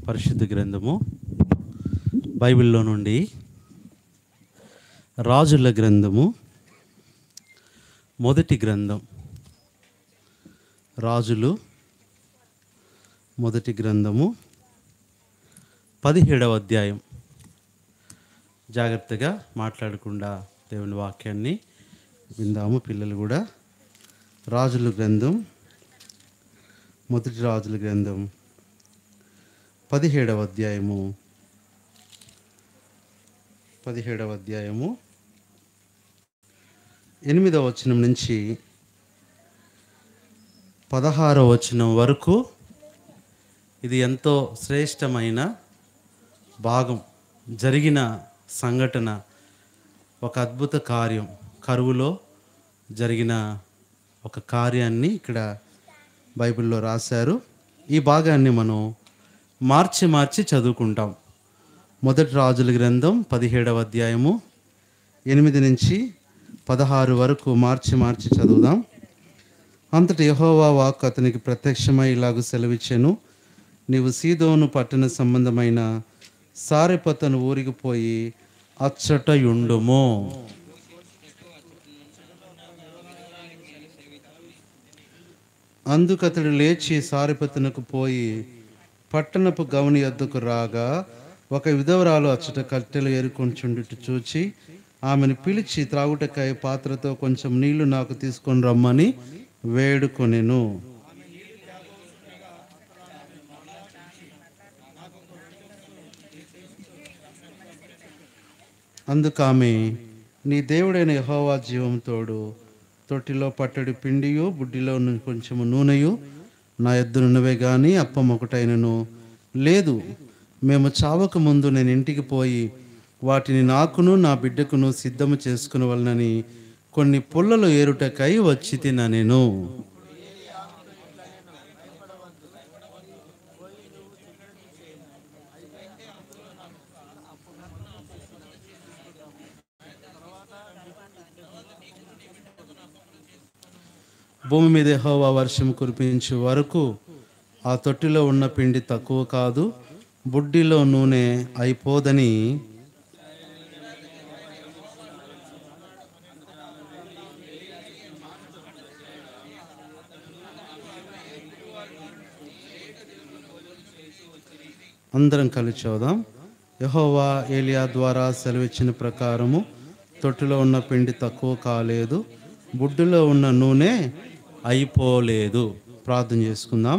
పరిశుద్ధ గ్రంథము బైబిల్లో నుండి రాజుల గ్రంథము మొదటి గ్రంథం. రాజులు మొదటి గ్రంథము 17వ అధ్యాయం. జాగ్రత్తగా మాట్లాడకుండా దేవుని వాక్యాన్ని విందాము. పిల్లలు కూడా రాజుల గ్రంథం, మొదటి రాజుల గ్రంథం 17వ అధ్యాయము 8వ వచనం నుంచి 16వ వచనం వరకు ఇది ఎంతో శ్రేష్టమైన భాగం. జరిగిన సంఘటన, ఒక అద్భుత కార్యం, కరువులో జరిగిన ఒక కార్యాన్ని ఇక్కడ బైబిల్లో రాశారు. ఈ భాగాన్ని మనం మార్చి చదువుకుంటాం. మొదటి రాజుల గ్రంథం 17వ అధ్యాయము 8 నుంచి 16 వరకు మార్చి చదువుదాం. అంతటి యెహోవా వాక్కు అతనికి ప్రత్యక్షమై ఇలాగు సెలవిచ్చెను, నీవు సీదోను పట్టణ సంబంధమైన సారెపతను ఊరికి పోయి అచ్చట యుండుము. అందుకతడు లేచి సారెపతనకు పోయి పట్టణపు గవని యొద్దకు రాగా, ఒక విధవరాలు అచ్చట కట్టెలు ఏరుకొంచుండుట చూచి ఆమెను పిలిచి త్రాగుటకై పాత్రతో కొంచెం నీళ్లు నాకు తీసుకొని రమ్మని వేడుకొనెను. అందుకామె, నీ దేవుడైన యెహోవా జీవం తోడు, తొట్టిలో పట్టడి పిండియు బుడ్డిలో కొంచెము నూనెయు నా యొద్దనున్నవే గాని అప్పం ఒకటైనను లేదు. మేము చావక ముందు నేను ఇంటికి పోయి వాటిని నాకును నా బిడ్డకును సిద్ధము చేసుకుని వలనని కొన్ని పుల్లలు ఏరుటకై వచ్చి తిననెను. భూమి మీద యెహోవా వర్షం కురిపించే వరకు ఆ తొట్టిలో ఉన్న పిండి తక్కువ కాదు, బుడ్డిలో నూనె అయిపోదని అందరం కలిసి చూద్దాం. యెహోవా ఏలియా ద్వారా సెలవిచ్చిన ప్రకారము తొట్టిలో ఉన్న పిండి తక్కువ కాలేదు, బుడ్డిలో ఉన్న నూనె అయిపోలేదు. ప్రార్థన చేసుకుందాం.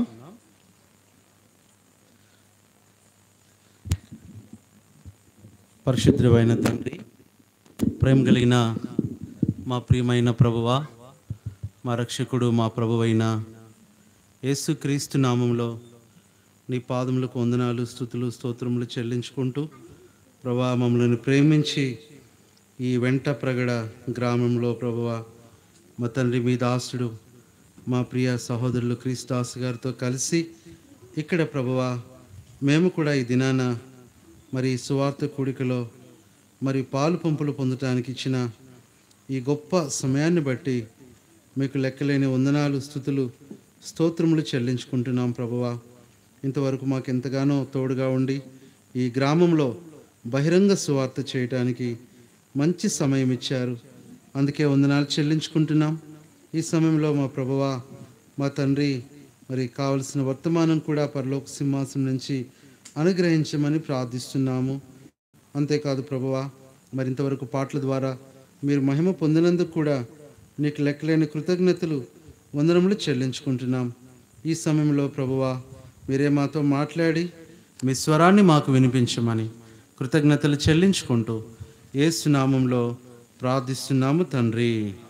పరిశుద్ధమైన తండ్రి, ప్రేమ కలిగిన మా ప్రియమైన ప్రభువా, మా రక్షకుడు, మా ప్రభువైన యేసుక్రీస్తు నామంలో నీ పాదములకు వందనాలు, స్తుతులు, స్తోత్రములు చెల్లించుకుంటూ ప్రభువా, మమ్మల్ని ప్రేమించి ఈ వెంట ప్రగడ గ్రామంలో ప్రభువా, మా తండ్రి మీ దాసుడు, మా ప్రియ సహోదరులు క్రీస్తాస్ గారితో కలిసి ఇక్కడ ప్రభువా మేము కూడా ఈ దినాన మరి సువార్త కూడికలో మరి పాలు పంపులు పొందటానికి ఇచ్చిన ఈ గొప్ప సమయాన్ని బట్టి మీకు లెక్కలేని వందనాలు, స్తుతులు, స్తోత్రములు చెల్లించుకుంటున్నాం ప్రభువా. ఇంతవరకు మాకు ఎంతగానో తోడుగా ఉండి ఈ గ్రామంలో బహిరంగ సువార్త చేయటానికి మంచి సమయం ఇచ్చారు. అందుకే వందనాలు చెల్లించుకుంటున్నాం. ఈ సమయంలో మా ప్రభువా, మా తండ్రి, మరి కావలసిన వర్తమానం కూడా పరలోక సింహాసనం నుంచి అనుగ్రహించమని ప్రార్థిస్తున్నాము. అంతేకాదు ప్రభువా, మరి ఇంతవరకు పాటల ద్వారా మీరు మహిమ పొందినందుకు కూడా నీకు లెక్కలేని కృతజ్ఞతలు, వందనములు చెల్లించుకుంటున్నాం. ఈ సమయంలో ప్రభువా మీరే మాతో మాట్లాడి మీ స్వరాన్ని మాకు వినిపించమని కృతజ్ఞతలు చెల్లించుకుంటూ యేసు నామంలో ప్రార్థిస్తున్నాము తండ్రి.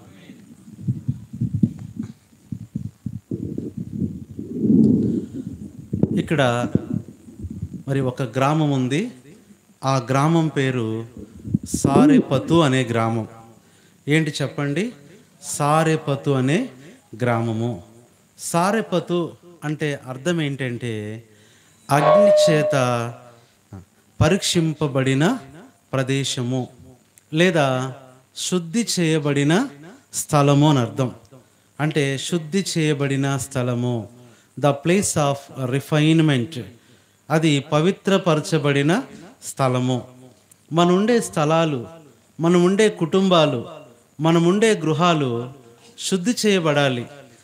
ఇక్కడ మరి ఒక గ్రామం ఉంది. ఆ గ్రామం పేరు సారెపతు అనే గ్రామం. ఏంటి చెప్పండి? సారెపతు అనే గ్రామము. సారెపతు అంటే అర్థం ఏంటంటే అగ్ని చేత పరీక్షింపబడిన ప్రదేశము లేదా శుద్ధి చేయబడిన స్థలము అని అర్థం. అంటే శుద్ధి చేయబడిన స్థలము, ద ప్లేస్ ఆఫ్ రిఫైన్మెంట్ అది పవిత్రపరచబడిన స్థలము. మన ఉండే స్థలాలు, మనం ఉండే కుటుంబాలు, మనం ఉండే గృహాలు శుద్ధి చేయబడాలి,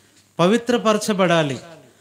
పవిత్రపరచబడాలి,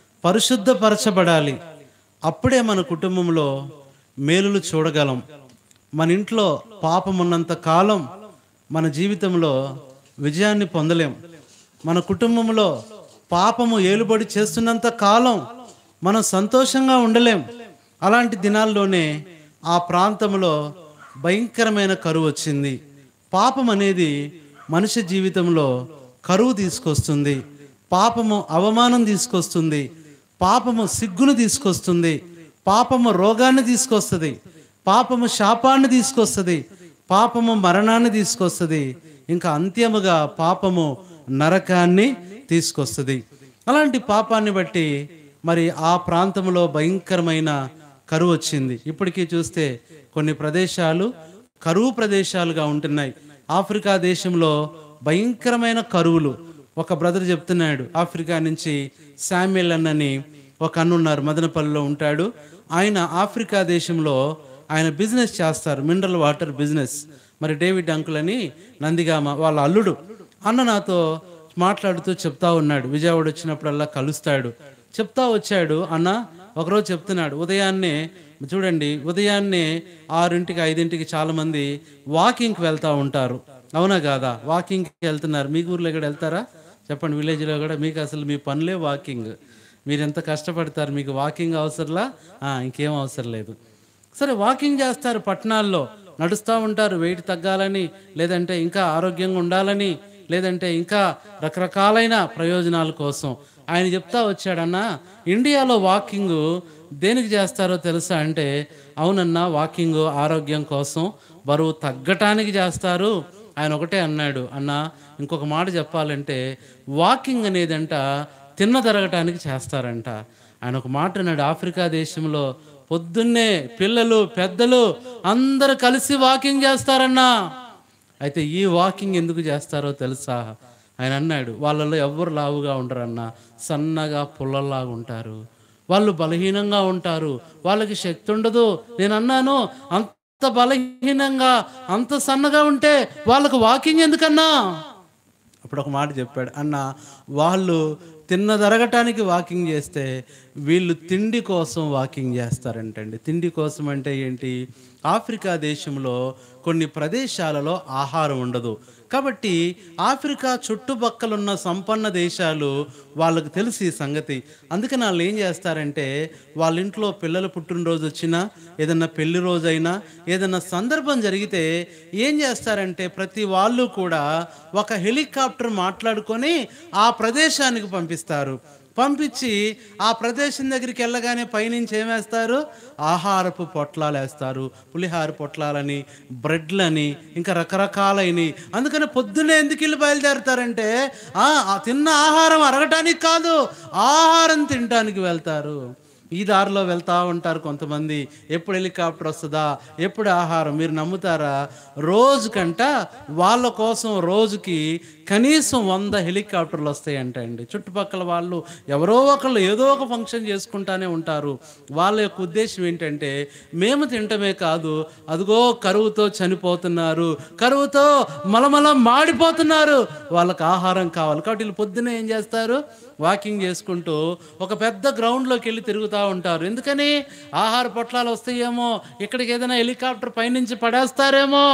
పరిశుద్ధపరచబడాలి. అప్పుడే మన కుటుంబంలో మేలులు చూడగలం. మన ఇంట్లో పాపం ఉన్నంత కాలం మన జీవితంలో విజయాన్ని పొందలేం. మన కుటుంబంలో పాపము ఏలుబడి చేస్తున్నంత కాలం మనం సంతోషంగా ఉండలేం. అలాంటి దినాల్లోనే ఆ ప్రాంతంలో భయంకరమైన కరువు వచ్చింది. పాపం అనేది మనిషి జీవితంలో కరువు తీసుకొస్తుంది. పాపము అవమానం తీసుకొస్తుంది. పాపము సిగ్గును తీసుకొస్తుంది. పాపము రోగాన్ని తీసుకొస్తుంది. పాపము శాపాన్ని తీసుకొస్తుంది. పాపము మరణాన్ని తీసుకొస్తుంది. ఇంకా అంత్యముగా పాపము నరకాన్ని తీసుకొస్తుంది. అలాంటి పాపాన్ని బట్టి మరి ఆ ప్రాంతంలో భయంకరమైన కరువు వచ్చింది. ఇప్పటికీ చూస్తే కొన్ని ప్రదేశాలు కరువు ప్రదేశాలుగా ఉంటున్నాయి. ఆఫ్రికా దేశంలో భయంకరమైన కరువులు. ఒక బ్రదర్ చెప్తున్నాడు, ఆఫ్రికా నుంచి శామ్యుల్ అన్నని ఒక అన్న ఉన్నారు, మదనపల్లిలో ఉంటాడు. ఆయన ఆఫ్రికా దేశంలో ఆయన బిజినెస్ చేస్తారు, మినరల్ వాటర్ బిజినెస్. మరి డేవిడ్ అంకుల్ అని నందిగామ వాళ్ళ అల్లుడు అన్న నాతో మాట్లాడుతూ చెప్తా ఉన్నాడు. విజయవాడ వచ్చినప్పుడల్లా కలుస్తాడు. చెప్తా వచ్చాడు అన్న. ఒకరోజు చెప్తున్నాడు, ఉదయాన్నే చూడండి, ఉదయాన్నే 6ంటికి 5ంటికి చాలామంది వాకింగ్కి వెళ్తూ ఉంటారు. అవునా కాదా? వాకింగ్కి వెళ్తున్నారు. మీ ఊర్లో కూడా వెళ్తారా చెప్పండి? విలేజ్లో కూడా మీకు అసలు మీ పనులే వాకింగ్. మీరు ఎంత కష్టపడతారు, మీకు వాకింగ్ అవసరంలా? ఇంకేం అవసరం లేదు. సరే, వాకింగ్ చేస్తారు, పట్టణాల్లో నడుస్తూ ఉంటారు, వెయిట్ తగ్గాలని, లేదంటే ఇంకా ఆరోగ్యంగా ఉండాలని, లేదంటే ఇంకా రకరకాలైన ప్రయోజనాల కోసం. ఆయన చెప్తా వచ్చాడన్నా, ఇండియాలో వాకింగ్ దేనికి చేస్తారో తెలుసా అంటే, అవునన్నా వాకింగ్ ఆరోగ్యం కోసం, బరువు తగ్గటానికి చేస్తారు. ఆయన ఒకటే అన్నాడు, అన్నా ఇంకొక మాట చెప్పాలంటే వాకింగ్ అనేదంట తిన్నదరగటానికి చేస్తారంట. ఆయన ఒక మాట అన్నాడు, ఆఫ్రికా దేశంలో పొద్దున్నే పిల్లలు పెద్దలు అందరూ కలిసి వాకింగ్ చేస్తారన్నా. అయితే ఈ వాకింగ్ ఎందుకు చేస్తారో తెలుసా? ఆయన అన్నాడు, వాళ్ళలో ఎవ్వరు లావుగా ఉండరన్నా, సన్నగా పుల్లల్లాగా ఉంటారు. వాళ్ళు బలహీనంగా ఉంటారు, వాళ్ళకి శక్తి ఉండదు. నేను అన్నాను, అంత బలహీనంగా అంత సన్నగా ఉంటే వాళ్ళకు వాకింగ్ ఎందుకన్నా? అప్పుడు ఒక మాట చెప్పాడు, అన్న వాళ్ళు తిన్నదరగటానికి వాకింగ్ చేస్తే వీళ్ళు తిండి కోసం వాకింగ్ చేస్తారంటండి. తిండి కోసం అంటే ఏంటి? ఆఫ్రికా దేశంలో కొన్ని ప్రదేశాలలో ఆహారం ఉండదు. కాబట్టి ఆఫ్రికా చుట్టుపక్కలున్న సంపన్న దేశాలు వాళ్ళకు తెలిసి ఈ సంగతి. అందుకని వాళ్ళు ఏం చేస్తారంటే, వాళ్ళ ఇంట్లో పిల్లల పుట్టినరోజు వచ్చినా, ఏదన్నా పెళ్లి రోజైనా, ఏదన్నా సందర్భం జరిగితే ఏం చేస్తారంటే ప్రతి వాళ్ళు కూడా ఒక హెలికాప్టర్ మాట్లాడుకొని ఆ ప్రదేశానికి పంపిస్తారు. పంపించి ఆ ప్రదేశం దగ్గరికి వెళ్ళగానే పైనుంచి ఏమేస్తారు? ఆహారపు పొట్లాలు వేస్తారు. పులిహార పొట్లాలని, బ్రెడ్లని, ఇంకా రకరకాలైనవి. అందుకని పొద్దున్నే ఎందుకు వెళ్ళి బయలుదేరుతారంటే తిన్న ఆహారం అరగటానికి కాదు, ఆహారం తినటానికి వెళ్తారు. ఈ దారిలో వెళ్తూ ఉంటారు కొంతమంది. ఎప్పుడు హెలికాప్టర్ వస్తుందా, ఎప్పుడు ఆహారం? మీరు నమ్ముతారా? రోజుకంట వాళ్ళ కోసం రోజుకి కనీసం 100 హెలికాప్టర్లు వస్తాయంట అండి. చుట్టుపక్కల వాళ్ళు ఎవరో ఒకళ్ళు ఏదో ఒక ఫంక్షన్ చేసుకుంటానే ఉంటారు. వాళ్ళ యొక్క ఉద్దేశం ఏంటంటే, మేము తినటమే కాదు, అదిగో కరువుతో చనిపోతున్నారు, కరువుతో మలమల మాడిపోతున్నారు, వాళ్ళకి ఆహారం కావాలి. కాబట్టి వీళ్ళు పొద్దున్నే ఏం చేస్తారు? వాకింగ్ చేసుకుంటూ ఒక పెద్ద గ్రౌండ్లోకి వెళ్ళి తిరుగుతూ ఉంటారు. ఎందుకని? ఆహార పొట్లాలు వస్తాయేమో, ఇక్కడికి ఏదైనా హెలికాప్టర్ పైనుంచి పడేస్తారేమో.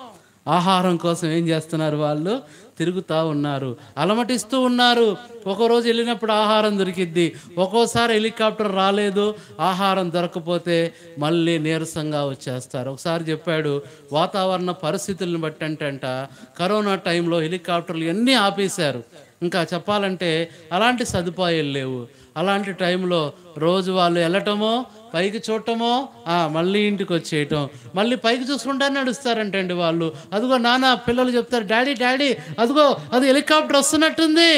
ఆహారం కోసం ఏం చేస్తున్నారు? వాళ్ళు తిరుగుతూ ఉన్నారు, అలమటిస్తూ ఉన్నారు. ఒకరోజు వెళ్ళినప్పుడు ఆహారం దొరికిద్ది, ఒక్కోసారి హెలికాప్టర్ రాలేదు, ఆహారం దొరకపోతే మళ్ళీ నీరసంగా వచ్చేస్తారు. ఒకసారి చెప్పాడు, వాతావరణ పరిస్థితులను బట్టి అంట కరోనా టైంలో హెలికాప్టర్లు అన్నీ ఆపేశారు. ఇంకా చెప్పాలంటే అలాంటి సదుపాయాలు లేవు. అలాంటి టైంలో రోజు వాళ్ళు వెళ్ళటమో, పైకి చూడటమో, మళ్ళీ ఇంటికి వచ్చేయటం, మళ్ళీ పైకి చూసుకుంటా నడుస్తారంటండి వాళ్ళు. అదిగో నాన్న పిల్లలు చెప్తారు, డాడీ డాడీ అదిగో అది హెలికాప్టర్ వస్తున్నట్టుంది,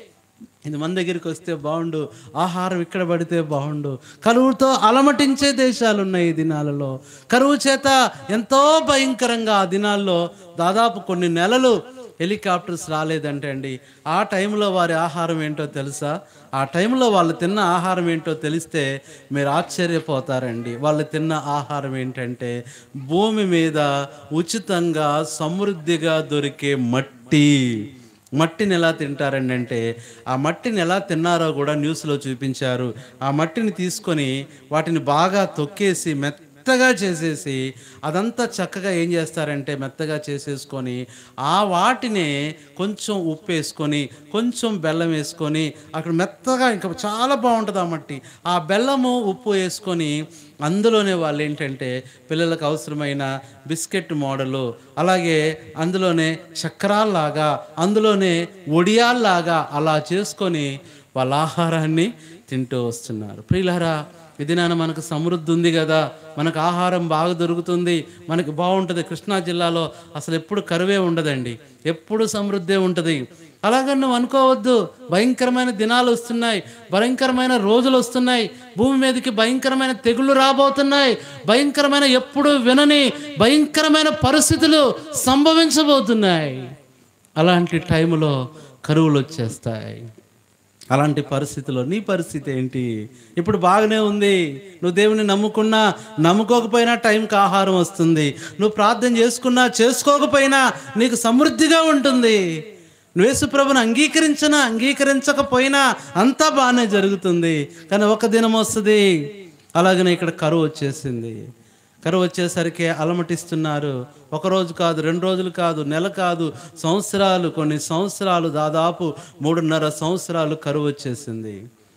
ఇది మన దగ్గరికి వస్తే బాగుండు, ఆహారం ఇక్కడ పడితే బాగుండు. కరువుతో అలమటించే దేశాలు ఉన్నాయి ఈ దినాలలో. కరువు చేత ఎంతో భయంకరంగా ఆ దినాల్లో దాదాపు కొన్ని నెలలు హెలికాప్టర్స్ రాలేదంటే అండి, ఆ టైంలో వారి ఆహారం ఏంటో తెలుసా? ఆ టైంలో వాళ్ళు తిన్న ఆహారం ఏంటో తెలిస్తే మీరు ఆశ్చర్యపోతారండి. వాళ్ళు తిన్న ఆహారం ఏంటంటే భూమి మీద ఉచితంగా సమృద్ధిగా దొరికే మట్టి. మట్టిని ఎలా తింటారండి అంటే, ఆ మట్టిని ఎలా తిన్నారో కూడా న్యూస్లో చూపించారు. ఆ మట్టిని తీసుకొని వాటిని బాగా తొక్కేసి మెత్తగా చేసేసి, అదంతా చక్కగా ఏం చేస్తారంటే మెత్తగా చేసేసుకొని, ఆ వాటిని కొంచెం ఉప్పు వేసుకొని, కొంచెం బెల్లం వేసుకొని, అక్కడ మెత్తగా ఇంకా చాలా బాగుంటుంది ఆ మట్టి. ఆ బెల్లము ఉప్పు వేసుకొని అందులోనే వాళ్ళు ఏంటంటే పిల్లలకు అవసరమైన బిస్కెట్ మోడలు, అలాగే అందులోనే చక్రాల్లాగా, అందులోనే ఒడియాల్లాగా అలా చేసుకొని వాళ్ళ ఆహారాన్ని తింటూ వస్తున్నారు. ప్రియులారా, ఇది నాన్న మనకు సమృద్ధి ఉంది కదా, మనకు ఆహారం బాగా దొరుకుతుంది, మనకి బాగుంటుంది. కృష్ణా జిల్లాలో అసలు ఎప్పుడు కరువే ఉండదండి, ఎప్పుడు సమృద్ధే ఉంటుంది. అలాగని నువ్వు అనుకోవద్దు. భయంకరమైన దినాలు వస్తున్నాయి, భయంకరమైన రోజులు వస్తున్నాయి, భూమి మీదకి భయంకరమైన తెగుళ్ళు రాబోతున్నాయి, భయంకరమైన ఎప్పుడు వినని భయంకరమైన పరిస్థితులు సంభవించబోతున్నాయి. అలాంటి టైంలో కరువులు వచ్చేస్తాయి. అలాంటి పరిస్థితిలో నీ పరిస్థితి ఏంటి? ఇప్పుడు బాగానే ఉంది, నువ్వు దేవుని నమ్ముకున్నా నమ్ముకోకపోయినా టైంకి ఆహారం వస్తుంది, నువ్వు ప్రార్థన చేసుకున్నా చేసుకోకపోయినా నీకు సమృద్ధిగా ఉంటుంది. నువ్వు యేసుప్రభుని అంగీకరించకపోయినా అంతా బాగానే జరుగుతుంది. కానీ ఒక దినం వస్తుంది, అలాగనే ఇక్కడ కరువు వచ్చేసింది. కరువు వచ్చేసరికి అలమటిస్తున్నారు. ఒకరోజు కాదు, 2 రోజులు కాదు, నెల కాదు, సంవత్సరాలు, కొన్ని సంవత్సరాలు, దాదాపు 3.5 సంవత్సరాలు కరువు వచ్చేసింది.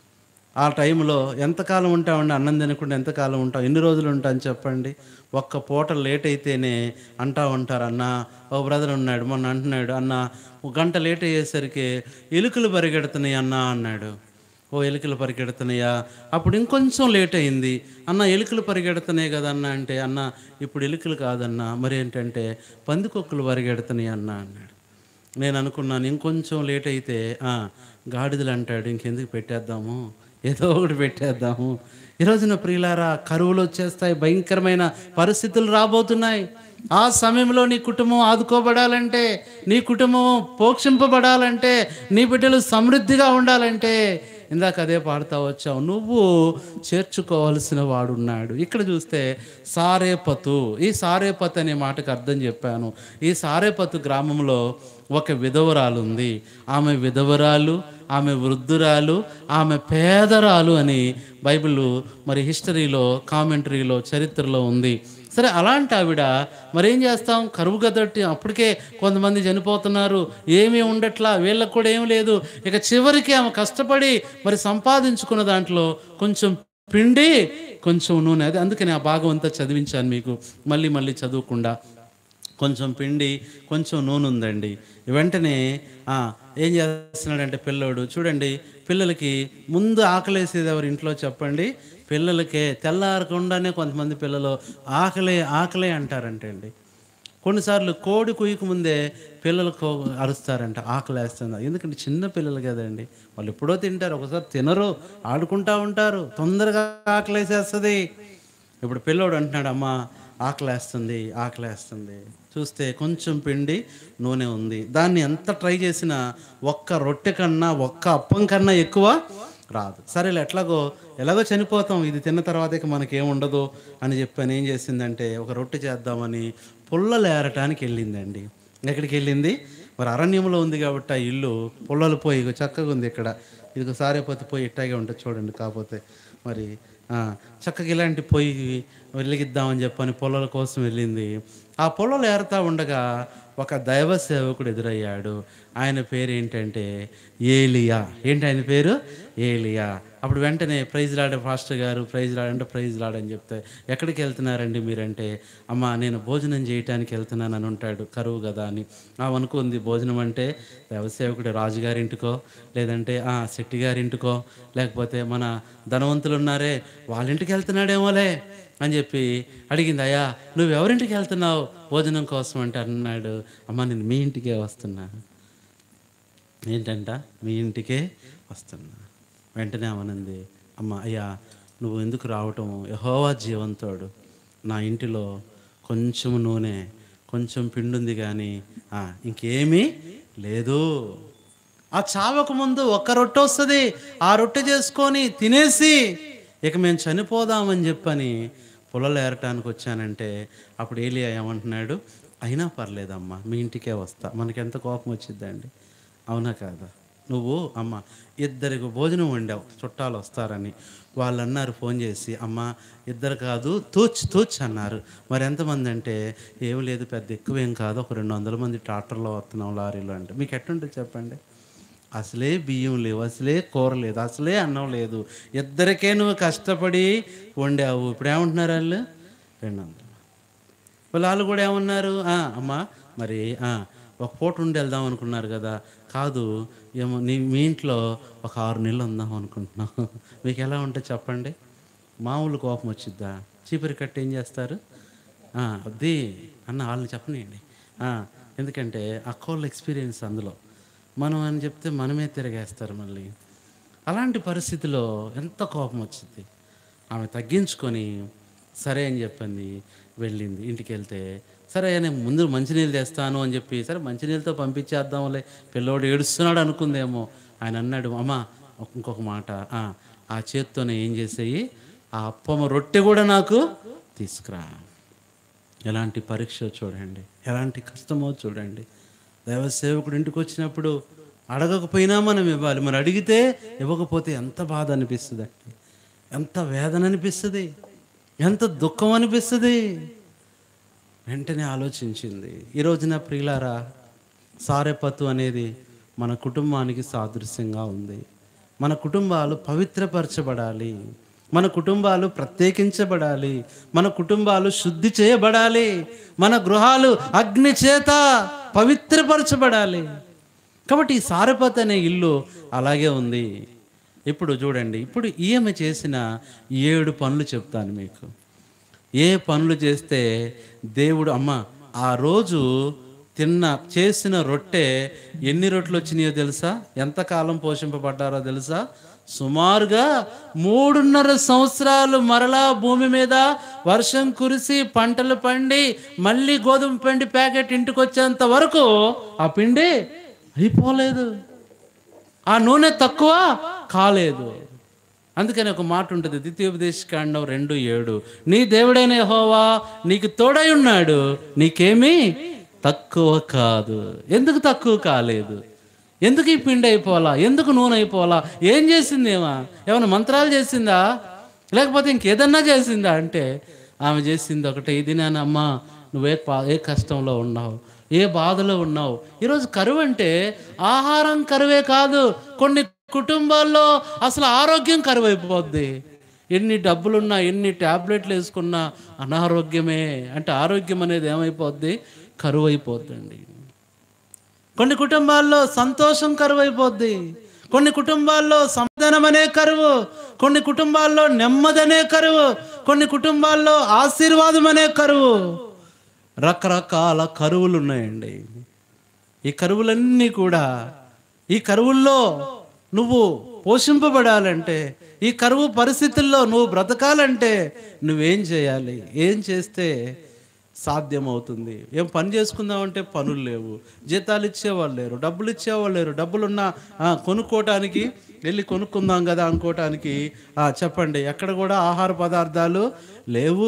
ఆ టైంలో ఎంతకాలం ఉంటామండి? అన్నం తినకుండా ఎంతకాలం ఉంటాం? ఎన్ని రోజులు ఉంటాను చెప్పండి? ఒక్క పూట లేట్ అయితేనే అంటూ ఉంటారు. అన్న, ఓ బ్రదర్ ఉన్నాడు మొన్న అంటున్నాడు, అన్న 1 గంట లేట్ అయ్యేసరికి ఎలుకలు పరిగెడుతున్నాయి అన్న అన్నాడు. ఓ ఎలుకలు పరిగెడుతున్నాయా? అప్పుడు ఇంకొంచెం లేట్ అయింది. అన్న ఎలుకలు పరిగెడుతున్నాయి కదన్న అంటే, అన్న ఇప్పుడు ఎలుకలు కాదన్న, మరి ఏంటంటే పందికొక్కులు పరిగెడుతున్నాయి అన్న అన్నాడు. నేను అనుకున్నాను ఇంకొంచెం లేట్ అయితే గాడిదలు అంటాడు, ఇంకెందుకు పెట్టేద్దాము, ఏదో ఒకటి పెట్టేద్దాము. ఈరోజున ప్రియులారా, కరువులు వచ్చేస్తాయి, భయంకరమైన పరిస్థితులు రాబోతున్నాయి. ఆ సమయంలో నీ కుటుంబం ఆదుకోబడాలంటే, నీ కుటుంబం పోషింపబడాలంటే, నీ బిడ్డలు సమృద్ధిగా ఉండాలంటే, ఇందాక అదే పాడుతూ వచ్చావు, నువ్వు చేర్చుకోవాల్సిన వాడున్నాడు. ఇక్కడ చూస్తే సారేపతు, ఈ సారేపతు అనే మాటకు అర్థం చెప్పాను. ఈ సారేపతు గ్రామంలో ఒక విధవరాలు ఉంది. ఆమె విధవరాలు, ఆమె వృద్ధురాలు, ఆమె పేదరాలు అని బైబిల్ మరి హిస్టరీలో, కామెంటరీలో, చరిత్రలో ఉంది. సరే, అలాంటి ఆవిడ మరేం చేస్తాం, కరువు గదట్టి అప్పటికే కొంతమంది చనిపోతున్నారు, ఏమీ ఉండట్లా, వీళ్ళకి కూడా ఏం లేదు. ఇక చివరికి ఆమె కష్టపడి మరి సంపాదించుకున్న దాంట్లో కొంచెం పిండి, కొంచెం నూనె, అది అందుకని ఆ భాగం అంతా చదివించాను మీకు, మళ్ళీ మళ్ళీ చదవకుండా. కొంచెం పిండి, కొంచెం నూనె ఉందండి. వెంటనే ఏం చేస్తున్నాడంటే పిల్లోడు చూడండి, పిల్లలకి ముందు ఆకలేసేది ఎవరు ఇంట్లో చెప్పండి? పిల్లలకే. తెల్లారకుండానే కొంతమంది పిల్లలు ఆకలే అంటారంటే అండి. కొన్నిసార్లు కోడి కుయ్యక ముందే పిల్లలకు అరుస్తారంట, ఆకలి వేస్తుంది. ఎందుకంటే చిన్న పిల్లలు కదండి, వాళ్ళు ఎప్పుడో తింటారు, ఒకసారి తినరు, ఆడుకుంటూ ఉంటారు, తొందరగా ఆకలి వేసేస్తుంది. ఇప్పుడు పిల్లోడు అంటున్నాడు, అమ్మ ఆకలేస్తుంది. చూస్తే కొంచెం పిండి, నూనె ఉంది. దాన్ని ఎంత ట్రై చేసినా ఒక్క రొట్టె కన్నా, ఒక్క అప్పం కన్నా ఎక్కువ రాదు. సరేలే, ఎలాగో చనిపోతాం, ఇది తిన్న తర్వాత ఇక మనకేముండదు అని చెప్పని ఏం చేసిందంటే, ఒక రొట్టె చేద్దామని పుల్లలు ఏరటానికి వెళ్ళిందండి. ఎక్కడికి వెళ్ళింది? మరి అరణ్యంలో ఉంది కాబట్టి ఆ ఇల్లు పుల్లలు పోయి చక్కగా ఉంది. ఇక్కడ ఇది సారేపోతే పోయి ఇట్టాగే ఉంటుంది చూడండి. కాకపోతే మరి చక్కగా ఇలాంటి పొయ్యి వెలిగిద్దామని చెప్పని పొలాల కోసం వెళ్ళింది. ఆ పొలాలు ఏరుతా ఉండగా ఒక దైవ సేవకుడు ఎదురయ్యాడు. ఆయన పేరు ఏంటంటే ఏలియా. ఏంటి ఆయన పేరు? ఏలియా. అప్పుడు వెంటనే ప్రైజ్ లాడే పాస్టర్ గారు, ప్రైజ్ లాడంటే ప్రైజ్ లాడని చెప్తే, ఎక్కడికి వెళ్తున్నారండి మీరంటే, అమ్మ నేను భోజనం చేయటానికి వెళ్తున్నాను అని ఉంటాడు, కరువు కదా అని. అనుకుంది భోజనం అంటే దైవసేవకుడు రాజుగారింటికో, లేదంటే శెట్టి గారింటికో, లేకపోతే మన ధనవంతులు ఉన్నారే వాళ్ళ ఇంటికి వెళ్తున్నాడేమోలే అని చెప్పి అడిగింది. అయ్యా నువ్వెవరింటికి వెళ్తున్నావు భోజనం కోసం అంటే అన్నాడు, అమ్మ నేను మీ ఇంటికే వస్తున్నా. ఏంటంట? మీ ఇంటికే వస్తున్నా. వెంటనే అవనంది, అమ్మ అయ్యా నువ్వు ఎందుకు రావటం, యెహోవా జీవంతోడు, నా ఇంటిలో కొంచెం నూనె, కొంచెం పిండి ఉంది కానీ ఇంకేమీ లేదు. ఆ చావక ముందు ఒక్క రొట్టె వస్తుంది, ఆ రొట్టె చేసుకొని తినేసి ఇక మేము చనిపోదామని చెప్పని పొలాలు ఏరటానికి వచ్చానంటే అప్పుడు ఏలియా ఏమంటున్నాడు, అయినా పర్లేదమ్మా మీ ఇంటికే వస్తా. మనకెంత కోపం వచ్చిద్దండి, అవునా కాదా? నువ్వు అమ్మ ఇద్దరికి భోజనం వండావు చుట్టాలు వస్తారని, వాళ్ళు అన్నారు ఫోన్ చేసి, అమ్మ ఇద్దరు కాదు తూచ్ అన్నారు. మరి ఎంతమంది అంటే, ఏమి లేదు పెద్ద ఎక్కువేం కాదు, ఒక 200 మంది ట్రాక్టర్లో వస్తున్నాం లారీలో. అంటే మీకు ఎట్టుంటుంది చెప్పండి? అసలే బియ్యం లేవు, అసలే కూర లేదు, అసలే అన్నం లేదు, ఇద్దరికే నువ్వు కష్టపడి వండావు. ఇప్పుడు ఏమంటున్నారు వాళ్ళు? 200. వాళ్ళు కూడా ఏమన్నారు, అమ్మా మరి ఒక పూట ఉండి వెళ్దాం అనుకున్నారు కదా, కాదు ఏమో మీ ఇంట్లో ఒక 6 నెలలు ఉందాం అనుకుంటున్నాం. మీకు ఎలా ఉంటుంది చెప్పండి? మామూలు కోపం వచ్చిద్దా? చీపురి కట్టి ఏం చేస్తారు? అది అన్న వాళ్ళని చెప్పనియండి. ఎందుకంటే అక్కోళ్ళ ఎక్స్పీరియన్స్ అందులో, మనం అని చెప్తే మనమే తిరగేస్తారు మళ్ళీ. అలాంటి పరిస్థితిలో ఎంత కోపం వచ్చింది. ఆమె తగ్గించుకొని సరే అని చెప్పింది, వెళ్ళింది. ఇంటికి వెళ్తే సరే నేను ముందు మంచినీళ్ళు తెస్తాను అని చెప్పి, సరే మంచినీళ్ళతో పంపించేద్దాంలే, పిల్లోడు ఏడుస్తున్నాడు అనుకుందేమో. ఆయన అన్నాడు, అమ్మ ఇంకొక మాట, ఆ చేత్తోనే ఏం చేసేయి, ఆ అప్పమ్మ రొట్టె కూడా నాకు తీసుకురా. ఎలాంటి పరీక్ష చూడండి, ఎలాంటి కష్టమో చూడండి. దైవసేవకుడు ఇంటికి వచ్చినప్పుడు అడగకపోయినా మనం ఇవ్వాలి. మరి అడిగితే ఇవ్వకపోతే ఎంత బాధ అనిపిస్తుంది అండి, ఎంత వేదన అనిపిస్తుంది, ఎంత దుఃఖం అనిపిస్తుంది. వెంటనే ఆలోచించింది. ఈరోజున ప్రియులారా, సారెపత్తు అనేది మన కుటుంబానికి సాదృశ్యంగా ఉంది. మన కుటుంబాలు పవిత్రపరచబడాలి, మన కుటుంబాలు ప్రత్యేకించబడాలి, మన కుటుంబాలు శుద్ధి చేయబడాలి, మన గృహాలు అగ్ని చేత పవిత్రపరచబడాలి. కాబట్టి ఈ సారెపత్తు అనే ఇల్లు అలాగే ఉంది. ఇప్పుడు చూడండి, ఇప్పుడు ఈమె చేసిన 7 పనులు చెప్తాను మీకు. ఏ పనులు చేస్తే దేవుడు, అమ్మ ఆ రోజు చేసిన రొట్టె ఎన్ని రొట్టెలు వచ్చినాయో తెలుసా? ఎంతకాలం పోషింపబడ్డారో తెలుసా? సుమారుగా 3.5 సంవత్సరాలు మరలా భూమి మీద వర్షం కురిసి పంటలు పండి మళ్ళీ గోధుమ పిండి ప్యాకెట్ ఇంటికి వచ్చేంత వరకు ఆ పిండి అయిపోలేదు, ఆ నూనె తక్కువ కాలేదు. అందుకని ఒక మాట ఉంటుంది, ద్వితీయోపదేశకాండం 2:7, నీ దేవుడైన యెహోవా నీకు తోడై ఉన్నాడు, నీకేమీ తక్కువ కాదు. ఎందుకు తక్కువ కాలేదు? ఎందుకు ఈ పిండి అయిపోవాలా? ఎందుకు నూనె అయిపోవాలా? ఏం చేసింది? ఏమైనా మంత్రాలు చేసిందా? లేకపోతే ఇంకేదన్నా చేసిందా? అంటే ఆమె చేసింది ఒకటే, ఇది నానమ్మా నువ్వే ఏ కష్టంలో ఉన్నావు, ఏ బాధలో ఉన్నావు. ఈరోజు కరువు అంటే ఆహారం కరువే కాదు, కొన్ని కుటుంబాల్లో అసలు ఆరోగ్యం కరువు అయిపోద్ది. ఎన్ని డబ్బులున్నా, ఎన్ని ట్యాబ్లెట్లు వేసుకున్నా అనారోగ్యమే. అంటే ఆరోగ్యం అనేది ఏమైపోద్ది? కరువు అయిపోద్దండి. కొన్ని కుటుంబాల్లో సంతోషం కరువు అయిపోద్ది, కొన్ని కుటుంబాల్లో సమాధానం అనే కరువు, కొన్ని కుటుంబాల్లో నెమ్మదనే కరువు, కొన్ని కుటుంబాల్లో ఆశీర్వాదం అనే కరువు. రకరకాల కరువులు ఉన్నాయండి. ఈ కరువులన్నీ కూడా, ఈ కరువుల్లో నువ్వు పోషింపబడాలంటే, ఈ కరువు పరిస్థితుల్లో నువ్వు బ్రతకాలంటే నువ్వేం చేయాలి? ఏం చేస్తే సాధ్యమవుతుంది? ఏం పని చేసుకుందామంటే పనులు లేవు, జీతాలు ఇచ్చేవాళ్ళు లేరు, డబ్బులు ఇచ్చేవాళ్ళు లేరు. డబ్బులున్నా కొనుక్కోవటానికి వెళ్ళి కొనుక్కుందాం కదా అనుకోవటానికి చెప్పండి, ఎక్కడ కూడా ఆహార పదార్థాలు లేవు.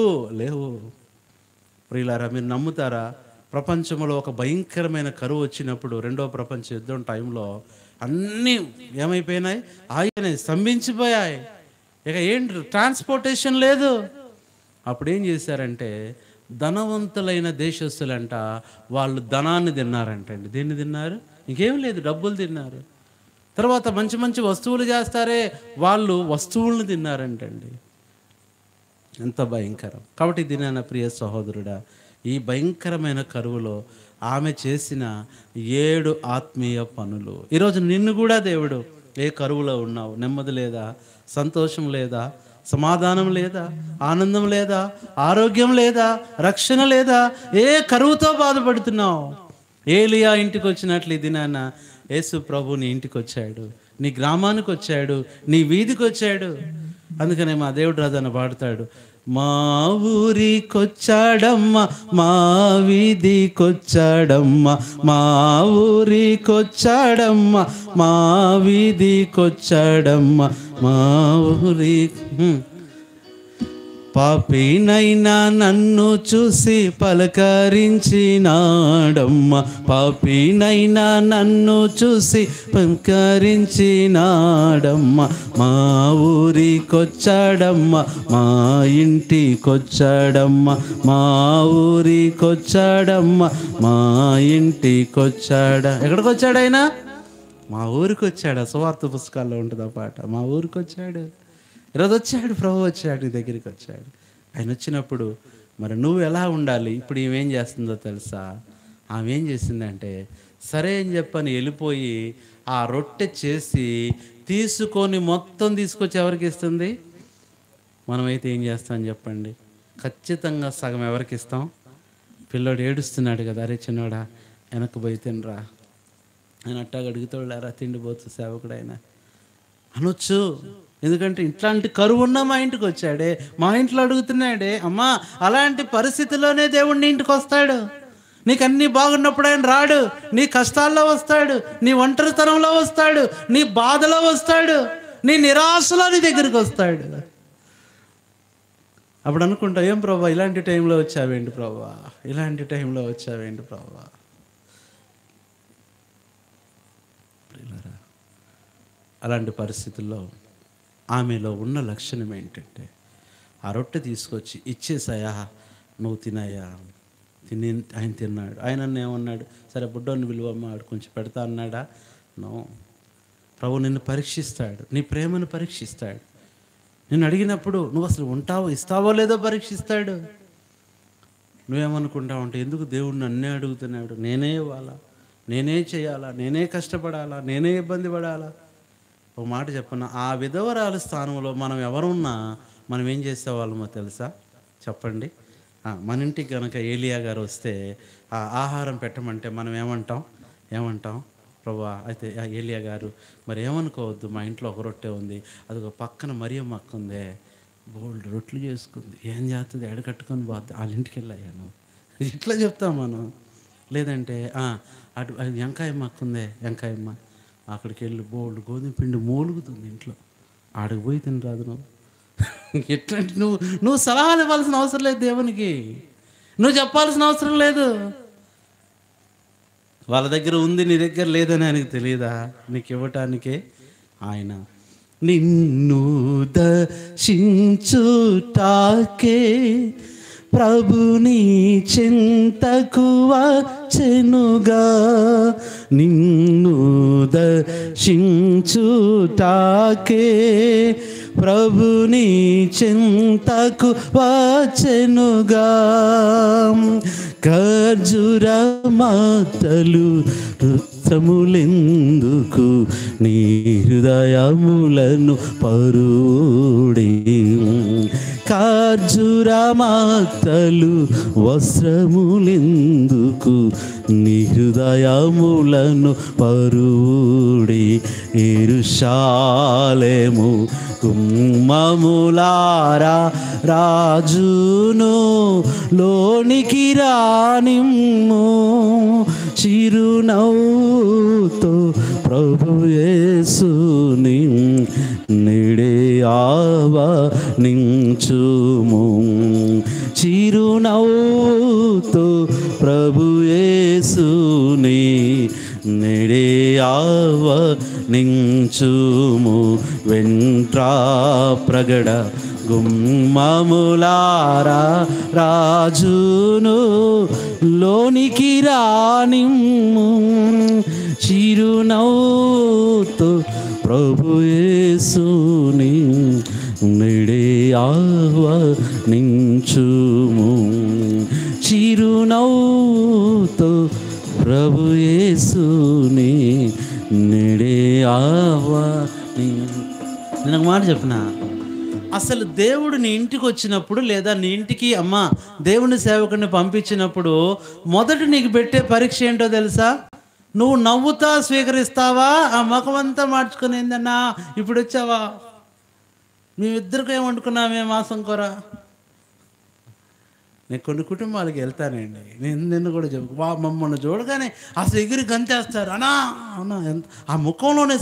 ప్రియులారా, మీరు నమ్ముతారా? ప్రపంచంలో ఒక భయంకరమైన కరువు వచ్చినప్పుడు, 2వ ప్రపంచ యుద్ధం టైంలో అన్నీ ఏమైపోయినాయి? ఆగినాయి, స్తంభించిపోయాయి. ఇక ఏంటి, ట్రాన్స్పోర్టేషన్ లేదు. అప్పుడు ఏం చేశారంటే, ధనవంతులైన దేశస్తులంట వాళ్ళు ధనాన్ని తిన్నారంటండి. దేన్ని తిన్నారు? ఇంకేం లేదు, డబ్బులు తిన్నారు. తర్వాత మంచి మంచి వస్తువులు చేస్తారే, వాళ్ళు వస్తువులను తిన్నారంటండి. ఎంత భయంకరం. కాబట్టి దీని ప్రియ సహోదరుడా, ఈ భయంకరమైన కరువులో ఆమె చేసిన 7 ఆత్మీయ పనులు. ఈరోజు నిన్ను కూడా దేవుడు, ఏ కరువులో ఉన్నావు, నెమ్మది లేదా, సంతోషం లేదా, సమాధానం లేదా, ఆనందం లేదా, ఆరోగ్యం లేదా, రక్షణ లేదా, ఏ కరువుతో బాధపడుతున్నావు? ఏలియా ఇంటికి వచ్చినట్లు ఇది నాన్న యేసు ప్రభు నీ ఇంటికి వచ్చాడు, నీ గ్రామానికి వచ్చాడు, నీ వీధికి వచ్చాడు. అందుకనే మా దేవుడు రాజు అని పాడతాడు, మా ఊరికొచ్చాడమ్మ, మా వీధికొచ్చాడమ్మ, మా ఊరికొచ్చాడమ్మ, మా వీధికొచ్చాడమ్మ, మా ఊరి. పాపినైనా నన్ను చూసి పలకరించినాడమ్మ, పాపినైనా నన్ను చూసి పలకరించినాడమ్మ, మా ఊరికొచ్చాడమ్మ, మా ఇంటికొచ్చాడమ్మ, మా ఊరికొచ్చాడమ్మ, మా ఇంటికొచ్చాడా. ఎక్కడికి వచ్చాడు ఆయన? మా ఊరికి వచ్చాడు. సువార్త పుస్తకాల్లో ఉంటుంది ఆ పాట. మా ఊరికి వచ్చాడు. ఈరోజు వచ్చాడు, ప్రభు వచ్చాడు, నీ దగ్గరికి వచ్చాడు. ఆయన వచ్చినప్పుడు మరి నువ్వు ఎలా ఉండాలి? ఇప్పుడు ఈమెం చేస్తుందో తెలుసా? ఆమె ఏం చేసిందంటే, సరే అని చెప్పని వెళ్ళిపోయి ఆ రొట్టె చేసి తీసుకొని మొత్తం తీసుకొచ్చి ఎవరికి ఇస్తుంది? మనమైతే ఏం చేస్తాం చెప్పండి? ఖచ్చితంగా సగం ఎవరికి ఇస్తాం? పిల్లోడు ఏడుస్తున్నాడు కదా, అరే చిన్నోడా వెనక్కి పోయి తినరా, ఆయన అట్టాగా అడుగుతాడులేరా తిండిపోతు సేవకుడు ఆయన అనొచ్చు. ఎందుకంటే ఇట్లాంటి కరువు ఉన్న మా ఇంటికి వచ్చాడే, మా ఇంట్లో అడుగుతున్నాడే. అమ్మా, అలాంటి పరిస్థితిలోనే దేవుడు నీ ఇంటికి వస్తాడు. నీకు అన్నీ బాగున్నప్పుడు ఆయన రాడు, నీ కష్టాల్లో వస్తాడు, నీ ఒంటరితనంలో వస్తాడు, నీ బాధలో వస్తాడు, నీ నిరాశలో నీ దగ్గరికి వస్తాడు. అప్పుడు అనుకుంటా, ఏం ప్రభా ఇలాంటి టైంలో వచ్చావేంటి ప్రభా, ఇలాంటి టైంలో వచ్చావేంటి ప్రభా. అలాంటి పరిస్థితుల్లో ఆమెలో ఉన్న లక్షణం ఏంటంటే, ఆ రొట్టె తీసుకొచ్చి ఇచ్చేసాయా, నువ్వు తినాయా, తిని ఆయన తిన్నాడు. ఆయన ఏమన్నాడు? సరే బుడ్డోని విలువమ్మ, ఆడు కొంచెం పెడతా అన్నాడా? నో. ప్రభు నిన్ను పరీక్షిస్తాడు, నీ ప్రేమను పరీక్షిస్తాడు. నిన్ను అడిగినప్పుడు నువ్వు అసలు ఉంటావో ఇస్తావో లేదో పరీక్షిస్తాడు. నువ్వేమనుకుంటావు అంటే, ఎందుకు దేవుడు నన్నే అడుగుతున్నాడు, నేనే ఇవ్వాలా, నేనే చేయాలా, నేనే కష్టపడాలా, నేనే ఇబ్బంది పడాలా? ఒక మాట చెప్పన్నా, ఆ విధవరాల స్థానంలో మనం ఎవరున్నా మనం ఏం చేసేవాళ్ళమో తెలుసా? చెప్పండి. మన ఇంటికి కనుక ఏలియా గారు వస్తే ఆ ఆహారం పెట్టమంటే మనం ఏమంటాం? ప్రభా అయితే ఏలియా గారు మరి ఏమనుకోవద్దు, మా ఇంట్లో ఒక రొట్టె ఉంది, అది ఒక పక్కన మరియమ్మ అక్క ఉందే, బోల్డ్ రొట్టెలు చేసుకుంది, ఏం చేస్తుంది, ఎడకట్టుకొని పోద్ది, వాళ్ళ ఇంటికి వెళ్ళాను, ఇట్లా చెప్తాం మనం. లేదంటే అటు వెంకాయమ్మ అక్క ఉందే, వెంకాయమ్మ అక్కడికి వెళ్ళి బోల్డ్ గోధుమ పిండి మూలుగుతుంది ఇంట్లో, ఆడికి పోయి తినరాదు నువ్వు. ఎట్లాంటి నువ్వు సలహాలు ఇవ్వాల్సిన అవసరం లేదు దేవునికి, నువ్వు చెప్పాల్సిన అవసరం లేదు. వాళ్ళ దగ్గర ఉంది, నీ దగ్గర లేదని ఆయనకు తెలియదా? నీకు ఇవ్వటానికే ఆయన. నిన్ను దర్శించుటాకే ప్రభుని చింతకు వచ్చెనుగా, నిన్ను దర్శించుటాకే ప్రభుని చింతకు వచ్చెనుగా, ఖర్జూర మాతలు వస్త్రములెందుకు నీ హృదయములను పరుడి, ఖర్జూర మాతలు వస్త్రములెందుకు నీ హృదయములను పరుడి, యెరూషలేము గుమ్మములారా రాజును లోనికి రానిమ్ము, చిరునవ్వుతో ప్రభు యేసుని నిడే ఆవనించుము, చిరునవ్వుతో ప్రభు యేసుని నిడే ఆవనించుము, వెంట్రా ప్రగడ గుమ్మములారా రాజును లోనికి రానిమ్ము, చిరునవ్వుతో ప్రభు యేసుని నిడే ఆహ్వానించుము, చిరునవ్వుతో ప్రభు యేసుని నిడే ఆహ్వాని. నేను ఒక మాట చెప్పిన, అసలు దేవుడు నీ ఇంటికి వచ్చినప్పుడు లేదా నీ ఇంటికి దేవుని సేవకుడిని పంపించినప్పుడు మొదట నీకు పెట్టే పరీక్ష ఏంటో తెలుసా? నువ్వు నవ్వుతా స్వీకరిస్తావా, ఆ ముఖమంతా మార్చుకుని ఏందన్నా ఇప్పుడు వచ్చావా, మేమిద్దరికి ఏం వండుకున్నామే మాసం కూర. నేను కొన్ని కుటుంబాలకు వెళ్తానండి, నిన్ను కూడా చెప్పు, మమ్మల్ని చూడగానే అసలు ఎగిరి గంతేస్తారు. అనా అవునా, ఎంత ఆ ముఖంలోనే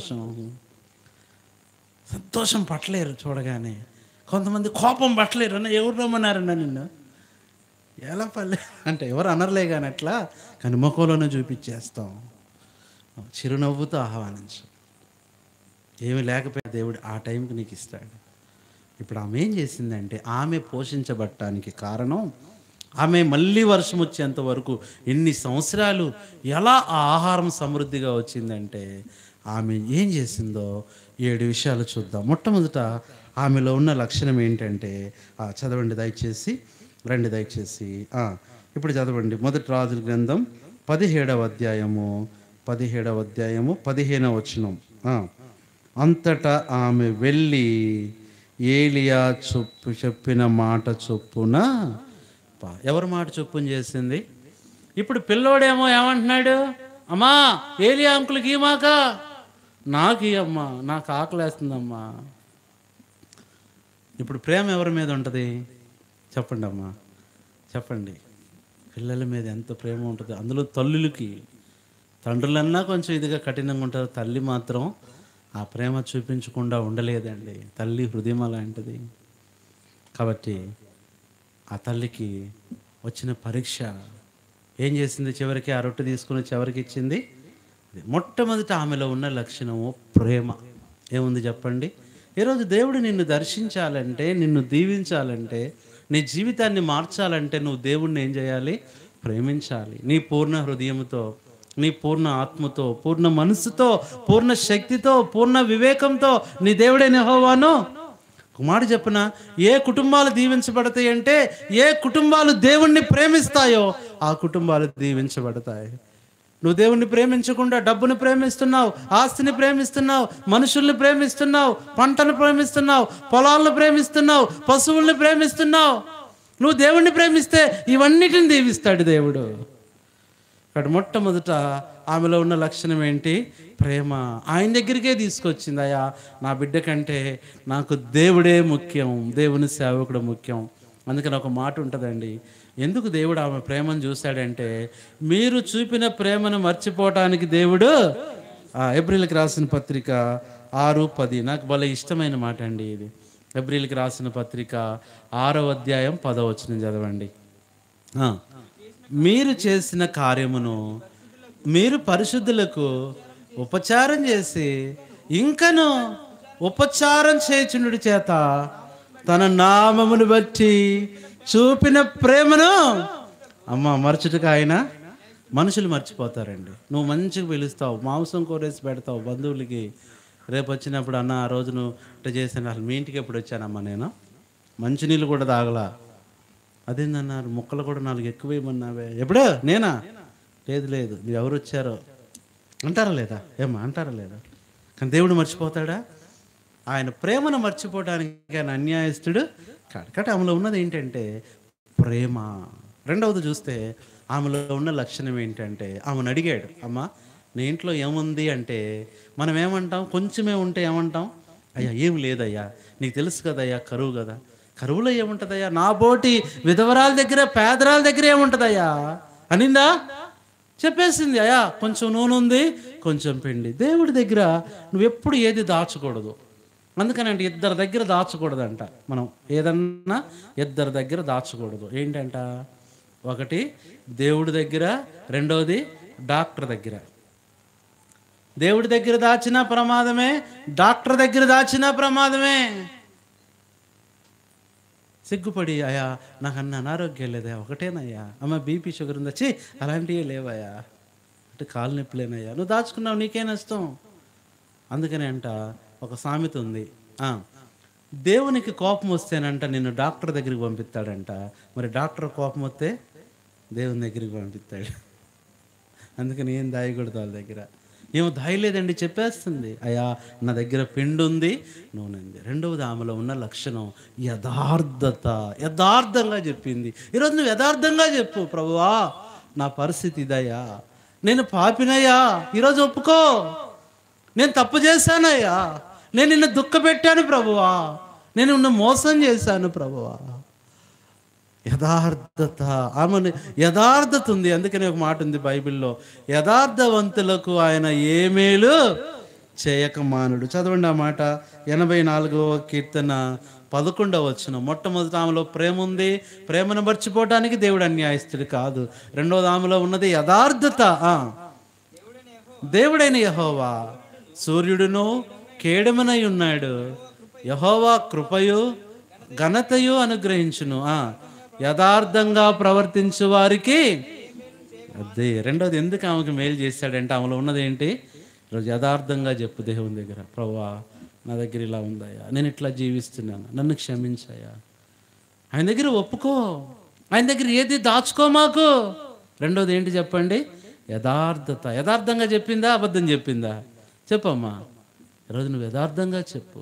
సంతోషం పట్టలేరు చూడగానే. కొంతమంది కోపం పట్టలేరు. అన్న ఎవరు రమ్మన్నారన్నా నిన్ను, ఎలా పర్లే అంటే ఎవరు అనర్లే కానీ అట్లా, కానీ ముఖంలోనే చూపించేస్తాం. చిరునవ్వుతో ఆహ్వానించు. ఏమి లేకపోతే దేవుడు ఆ టైంకి నీకు ఇస్తాడు. ఇప్పుడు ఆమె ఏం చేసిందంటే, ఆమె పోషించబడటానికి కారణం, ఆమె మళ్ళీ వర్షం వచ్చేంత వరకు ఎన్ని సంవత్సరాలు ఎలా ఆ ఆహారం సమృద్ధిగా వచ్చిందంటే, ఆమె ఏం చేసిందో 7 విషయాలు చూద్దాం. మొట్టమొదట ఆమెలో ఉన్న లక్షణం ఏంటంటే, చదవండి దయచేసి, రండి దయచేసి. ఇప్పుడు చదవండి, మొదటి రాజుల గ్రంథం 17వ అధ్యాయము 15వ వచనం. అంతటా ఆమె వెళ్ళి ఏలియా చెప్పిన మాట చొప్పున, ఎవరి మాట చొప్పున చేసింది? ఇప్పుడు పిల్లోడేమో ఏమంటున్నాడు, అమ్మా ఏలియా అంకులకి మాక, నాకు అమ్మా, నాకు ఆకలేస్తుందమ్మా. ఇప్పుడు ప్రేమ ఎవరి మీద ఉంటుంది చెప్పండి అమ్మా, చెప్పండి. పిల్లల మీద ఎంత ప్రేమ ఉంటుంది. అందులో తల్లులకి, తండ్రులన్నా కొంచెం ఇదిగా కఠినంగా ఉంటారు, తల్లి మాత్రం ఆ ప్రేమ చూపించకుండా ఉండలేదండి. తల్లి హృదయం అలాంటిది. కాబట్టి ఆ తల్లికి వచ్చిన పరీక్ష ఏం చేసింది? చివరికి ఆ రొట్టె తీసుకుని చివరికి ఇచ్చింది. మొట్టమొదటి ఆమెలో ఉన్న లక్షణము ప్రేమ. ఏముంది చెప్పండి? ఈరోజు దేవుడు నిన్ను దర్శించాలంటే, నిన్ను దీవించాలంటే, నీ జీవితాన్ని మార్చాలంటే నువ్వు దేవుడిని ఏం చేయాలి? ప్రేమించాలి. నీ పూర్ణ హృదయంతో, నీ పూర్ణ ఆత్మతో, పూర్ణ మనసుతో, పూర్ణ శక్తితో, పూర్ణ వివేకంతో నీ దేవుడైన యెహోవాను. కుమారుడు చెప్పిన, ఏ కుటుంబాలు దీవించబడతాయి అంటే, ఏ కుటుంబాలు దేవుణ్ణి ప్రేమిస్తాయో ఆ కుటుంబాలు దీవించబడతాయి. నువ్వు దేవుణ్ణి ప్రేమించకుండా డబ్బుని ప్రేమిస్తున్నావు, ఆస్తిని ప్రేమిస్తున్నావు, మనుషుల్ని ప్రేమిస్తున్నావు, పంటను ప్రేమిస్తున్నావు, పొలాలను ప్రేమిస్తున్నావు, పశువుల్ని ప్రేమిస్తున్నావు. నువ్వు దేవుణ్ణి ప్రేమిస్తే ఇవన్నిటిని దీవిస్తాడు దేవుడు. ఇక్కడ మొట్టమొదట ఆమెలో ఉన్న లక్షణం ఏంటి? ప్రేమ. ఆయన దగ్గరికే తీసుకొచ్చింది. అయ్యా, నా బిడ్డ కంటే నాకు దేవుడే ముఖ్యం, దేవుని సేవకుడు ముఖ్యం. అందుకని ఒక మాట ఉంటుందండి, ఎందుకు దేవుడు ఆమె ప్రేమను చూశాడంటే, మీరు చూపిన ప్రేమను మర్చిపోవటానికి దేవుడు. ఎబ్రిల్కి రాసిన పత్రిక 6:10, నాకు భలే ఇష్టమైన మాట అండి ఇది. ఎబ్రిల్కి రాసిన పత్రిక 6వ అధ్యాయం 10వ వచనం చదవండి. మీరు చేసిన కార్యమును మీరు పరిశుద్ధులకు ఉపచారం చేసి ఇంకను ఉపచారం చేయుచుండుట చేత తన నామమును బట్టి చూపిన ప్రేమను మరచుటకు ఆయన. మనుషులు మర్చిపోతారండి. నువ్వు మంచిగా పిలుస్తావు, మాంసం కూరేసి పెడతావు బంధువులకి, రేపు వచ్చినప్పుడు అన్న ఆ రోజు నువ్వు ఇట్లా చేశాను, అసలు మీ ఇంటికి ఎప్పుడు వచ్చానమ్మా, నేను మంచినీళ్ళు కూడా తాగలా, అదేందన్నారు, ముక్కలు కూడా 4 ఎక్కువేయమన్నావే, ఎప్పుడు నేనా? లేదు మీరు ఎవరు వచ్చారో అంటారా లేదా? ఏమా అంటారా లేదా? కానీ దేవుడు మర్చిపోతాడా? ఆయన ప్రేమను మర్చిపోవడానికి ఆయన అన్యాయస్తుడు కాదు. కాబట్టి ఆమెలో ఉన్నది ఏంటంటే ప్రేమ. రెండవది చూస్తే ఆమెలో ఉన్న లక్షణం ఏంటంటే, ఆమెను అడిగాడు, అమ్మ నీ ఇంట్లో ఏముంది అంటే, మనం ఏమంటాం? కొంచెమే ఉంటే ఏమంటాం? అయ్యా ఏం లేదయ్యా, నీకు తెలుసు కదయ్యా, కరువు కదా. కరువులో ఏముంటుందయ్యా? నా బోటి విధవరాల దగ్గర, పేదరాల దగ్గర ఏముంటుందయ్యా అనిందా? చెప్పేసింది, అయ్యా కొంచెం నూనె ఉంది, కొంచెం పిండి. దేవుడి దగ్గర నువ్వు ఎప్పుడు ఏది దాచకూడదు. అందుకని అంటే 2 దగ్గర దాచకూడదంట. మనం ఏదన్నా 2 దగ్గర దాచకూడదు. ఏంటంట? ఒకటి దేవుడి దగ్గర, రెండవది డాక్టర్ దగ్గర. దేవుడి దగ్గర దాచినా ప్రమాదమే, డాక్టర్ దగ్గర దాచినా ప్రమాదమే. సిగ్గుపడి, అయ్యా నాకు అనారోగ్యం లేదయ్యా, ఒకటేనయ్యా, అమ్మ బీపీ షుగర్ ఉందా, వచ్చి అలాంటివి లేవయ్యా అంటే కాలు నొప్పులేనయ్యా, నువ్వు దాచుకున్నావు, నీకే నష్టం. అందుకని అంట ఒక సామెత ఉంది, దేవునికి కోపం వస్తేనంట నిన్ను డాక్టర్ దగ్గరికి పంపిస్తాడంట, మరి డాక్టర్ కోపం వస్తే దేవుని దగ్గరికి పంపిస్తాడు. అందుకని ఏం దాయకూడదు వాళ్ళ దగ్గర. ఏమో దాయలేదండి, చెప్పేస్తుంది, అయ్యా నా దగ్గర పిండి ఉంది, నూనె ఉంది. రెండవది ఆమెలో ఉన్న లక్షణం యథార్థత. యథార్థంగా చెప్పింది. ఈరోజు నువ్వు యథార్థంగా చెప్పు, ప్రభువా నా పరిస్థితి ఇదయ్యా, నేను పాపినయ్యా, ఈరోజు ఒప్పుకో, నేను తప్పు చేశానయ్యా, నేను నిన్ను దుఃఖపెట్టాను ప్రభువా, నేను నిన్ను మోసం చేశాను ప్రభువా. యథార్థత, ఆమె యథార్థత ఉంది. అందుకని ఒక మాట ఉంది బైబిల్లో, యథార్థవంతులకు ఆయన ఏ మేలు చేయక మానుడు. చదవండి ఆ మాట. 84వ కీర్తన 11వ వచనం. మొట్టమొదటి ఆమెలో ప్రేమ ఉంది. ప్రేమను మర్చిపోవటానికి దేవుడు అన్యాయస్తుడు కాదు. రెండవది ఆమెలో ఉన్నది యథార్థత. దేవుడైన యెహోవా సూర్యుడును కేడమనై ఉన్నాడు. యెహోవా కృపయు ఘనతయు అనుగ్రహించును. యథార్థంగా ప్రవర్తించు వారికి అదే. రెండోది ఎందుకు ఆమెకు మేలు చేశాడంటే ఆమెలో ఉన్నది ఏంటి? ఈరోజు యథార్థంగా చెప్పు దేవుని దగ్గర, ప్రభువా నా దగ్గర ఇలా ఉందయ్యా, నేను ఇట్లా జీవిస్తున్నాను, నన్ను క్షమించయ్యా. ఆయన దగ్గర ఒప్పుకో, ఆయన దగ్గర ఏది దాచుకో మాకు. రెండోది ఏంటి చెప్పండి? యథార్థత. యథార్థంగా చెప్పిందా, అబద్ధం చెప్పిందా? చెప్పమ్మా. ఈరోజు నువ్వు యథార్థంగా చెప్పు.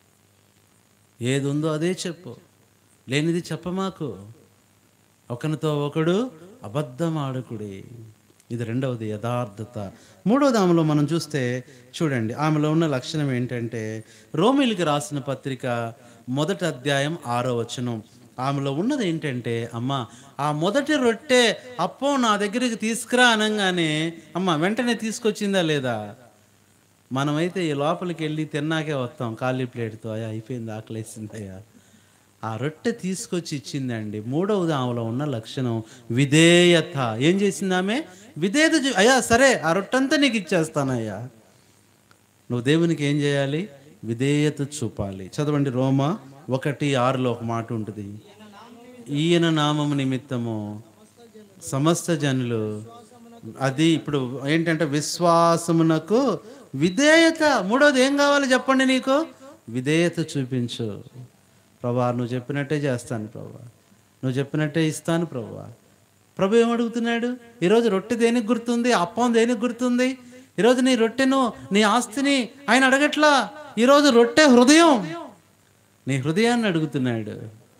ఏది ఉందో అదే చెప్పు, లేనిది చెప్పమాకు. ఒకరితో ఒకడు అబద్ధం ఆడుకుడి. ఇది రెండవది యథార్థత. మూడవది ఆమెలో మనం చూస్తే చూడండి, ఆమెలో ఉన్న లక్షణం ఏంటంటే, రోమీయులకు రాసిన పత్రిక 1వ అధ్యాయం 6వ వచనం. ఆమెలో ఉన్నది ఏంటంటే, అమ్మ ఆ మొదటి రొట్టె అప్పం నా దగ్గరికి తీసుకురా అనగానే అమ్మ వెంటనే తీసుకొచ్చిందా లేదా? మనమైతే ఈ లోపలికి వెళ్ళి తిన్నాకే వస్తాం ఖాళీ ప్లేట్తో, అయ్యా అయిపోయింది, ఆకలేసిందయ్యా. ఆ రొట్టె తీసుకొచ్చి ఇచ్చిందండి. మూడవది ఆమెలో ఉన్న లక్షణం విధేయత. ఏం చేసింది ఆమె? విధేయత. అయ్యా సరే, ఆ రొట్టె అంతా నీకు ఇచ్చేస్తానయ్యా. నువ్వు దేవునికి ఏం చేయాలి? విధేయత చూపాలి. చదవండి, రోమా 1:6లో ఒక మాట ఉంటుంది, ఈయన నామము నిమిత్తము సమస్త జనులు. అది ఇప్పుడు ఏంటంటే విశ్వాసమునకు విధేయత. మూడోది ఏం కావాలి చెప్పండి? నీకు విధేయత చూపించు. ప్రభా నువ్వు చెప్పినట్టే చేస్తాను ప్రభా, నువ్వు చెప్పినట్టే ఇస్తాను ప్రభా. ప్రభు ఏమడుగుతున్నాడు? ఈరోజు రొట్టె దేనికి గుర్తుంది? అప్పం దేనికి గుర్తుంది? ఈరోజు నీ రొట్టెను, నీ ఆస్తిని ఆయన అడగట్లా. ఈరోజు రొట్టె హృదయం, నీ హృదయాన్ని అడుగుతున్నాడు,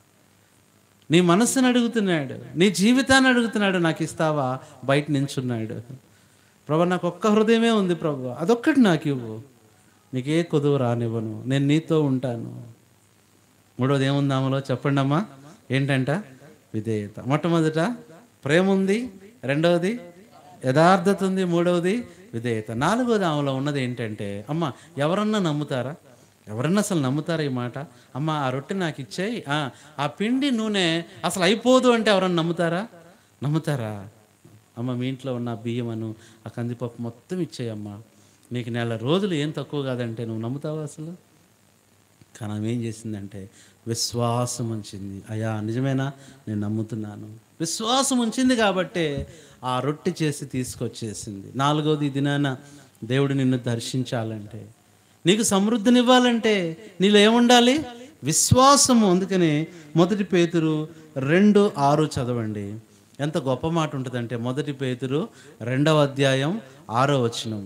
నీ మనస్సును అడుగుతున్నాడు, నీ జీవితాన్ని అడుగుతున్నాడు. నాకు ఇస్తావా? బయట నించున్నాడు. ప్రభు నాకు ఒక్క హృదయమే ఉంది ప్రభు, అదొక్కటి నాకు ఇవ్వు, నీకే కొదువు రానివ్వను, నేను నీతో ఉంటాను. మూడోది ఏముంది ఆమెలో చెప్పండి అమ్మా? ఏంటంట? విధేయత. మొట్టమొదట ప్రేమ ఉంది, రెండవది యథార్థత ఉంది, మూడవది విధేయత. నాలుగోది ఆమెలో ఉన్నది ఏంటంటే, అమ్మ ఎవరన్నా నమ్ముతారా? ఎవరన్నా అసలు నమ్ముతారా ఈ మాట? అమ్మ ఆ రొట్టె నాకు ఇచ్చేయి, ఆ పిండి నూనె అసలు అయిపోదు అంటే ఎవరన్నా నమ్ముతారా? నమ్ముతారా? అమ్మ మీ ఇంట్లో ఉన్న బియ్యమను ఆ కందిపప్పు మొత్తం ఇచ్చేయమ్మా, నీకు 1 నెల రోజులు ఏం తక్కువ కాదంటే నువ్వు నమ్ముతావా అసలు? కానీ ఆమె ఏం చేసిందంటే విశ్వాసం ఉంచింది. అయ్యా నిజమేనా, నేను నమ్ముతున్నాను. విశ్వాసం ఉంచింది కాబట్టే ఆ రొట్టె చేసి తీసుకొచ్చేసింది. నాలుగోది, ఈ దినాన దేవుడు నిన్ను దర్శించాలంటే, నీకు సమృద్ధినివ్వాలంటే నీలో ఏముండాలి? విశ్వాసము. అందుకని 1 పేతురు 2:6 చదవండి. ఎంత గొప్ప మాట ఉంటుందంటే, 1 పేతురు 2వ అధ్యాయం 6వ వచనం.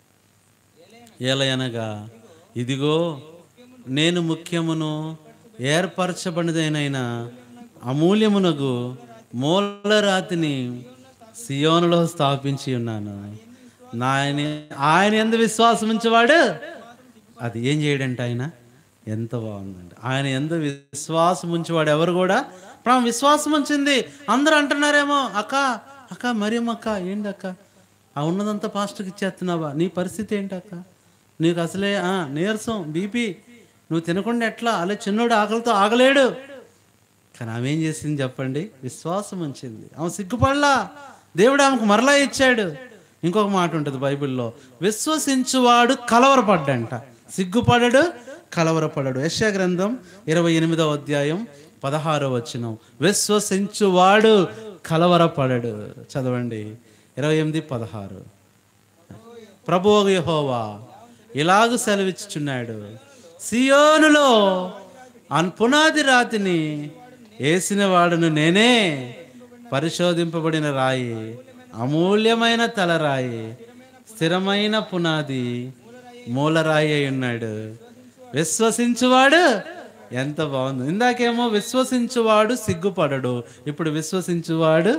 ఏలయనగా ఇదిగో నేను ముఖ్యమును ఏర్పరచబడినదైన అమూల్యమునగు మూలరాతిని సియోనులో స్థాపించి ఉన్నాను. ఆయన యందు విశ్వాసం ఉంచేవాడు అది ఏం చేయడంటే ఆయన ఎంత బాగుందండి. ఆయన యందు విశ్వాసం ఉంచేవాడు ఎవరు కూడా విశ్వాసం ఉంచింది. అందరూ అంటున్నారేమో, అక్క మరియమ్మ ఏంటి అక్క ఆ ఉన్నదంతా పాస్టర్కి ఇచ్చేస్తున్నావా? నీ పరిస్థితి ఏంటి అక్క? నీకు అసలే నీరసం, బీపీ, నువ్వు తినకుండా ఎట్లా? అలా చిన్నోడు ఆకలితో ఆగలేడు. కానీ ఆమె ఏం చేసింది చెప్పండి? విశ్వాసం ఉంచింది. ఆమె సిగ్గుపడలా, దేవుడు ఆమెకు మరలా ఇచ్చాడు. ఇంకొక మాట ఉంటుంది బైబిల్లో, విశ్వసించువాడు కలవరపడ్డంట, సిగ్గుపడడు, కలవరపడడు. యెషయా గ్రంథం 28వ అధ్యాయం 16వ వచనం. విశ్వసించువాడు కలవరపడడు. చదవండి 28:16. ప్రభువు యెహోవా ఇలాగ సెలవిచ్చుచున్నాడు, సియోనులో పునాది రాతిని వేసిన వాడును నేనే, పరిశోధింపబడిన రాయి, అమూల్యమైన తలరాయి, స్థిరమైన పునాది, మూలరాయి అయి ఉన్నాడు. విశ్వసించువాడు. ఎంత బాగుంది! ఇందాకేమో విశ్వసించువాడు సిగ్గుపడడు, ఇప్పుడు విశ్వసించువాడు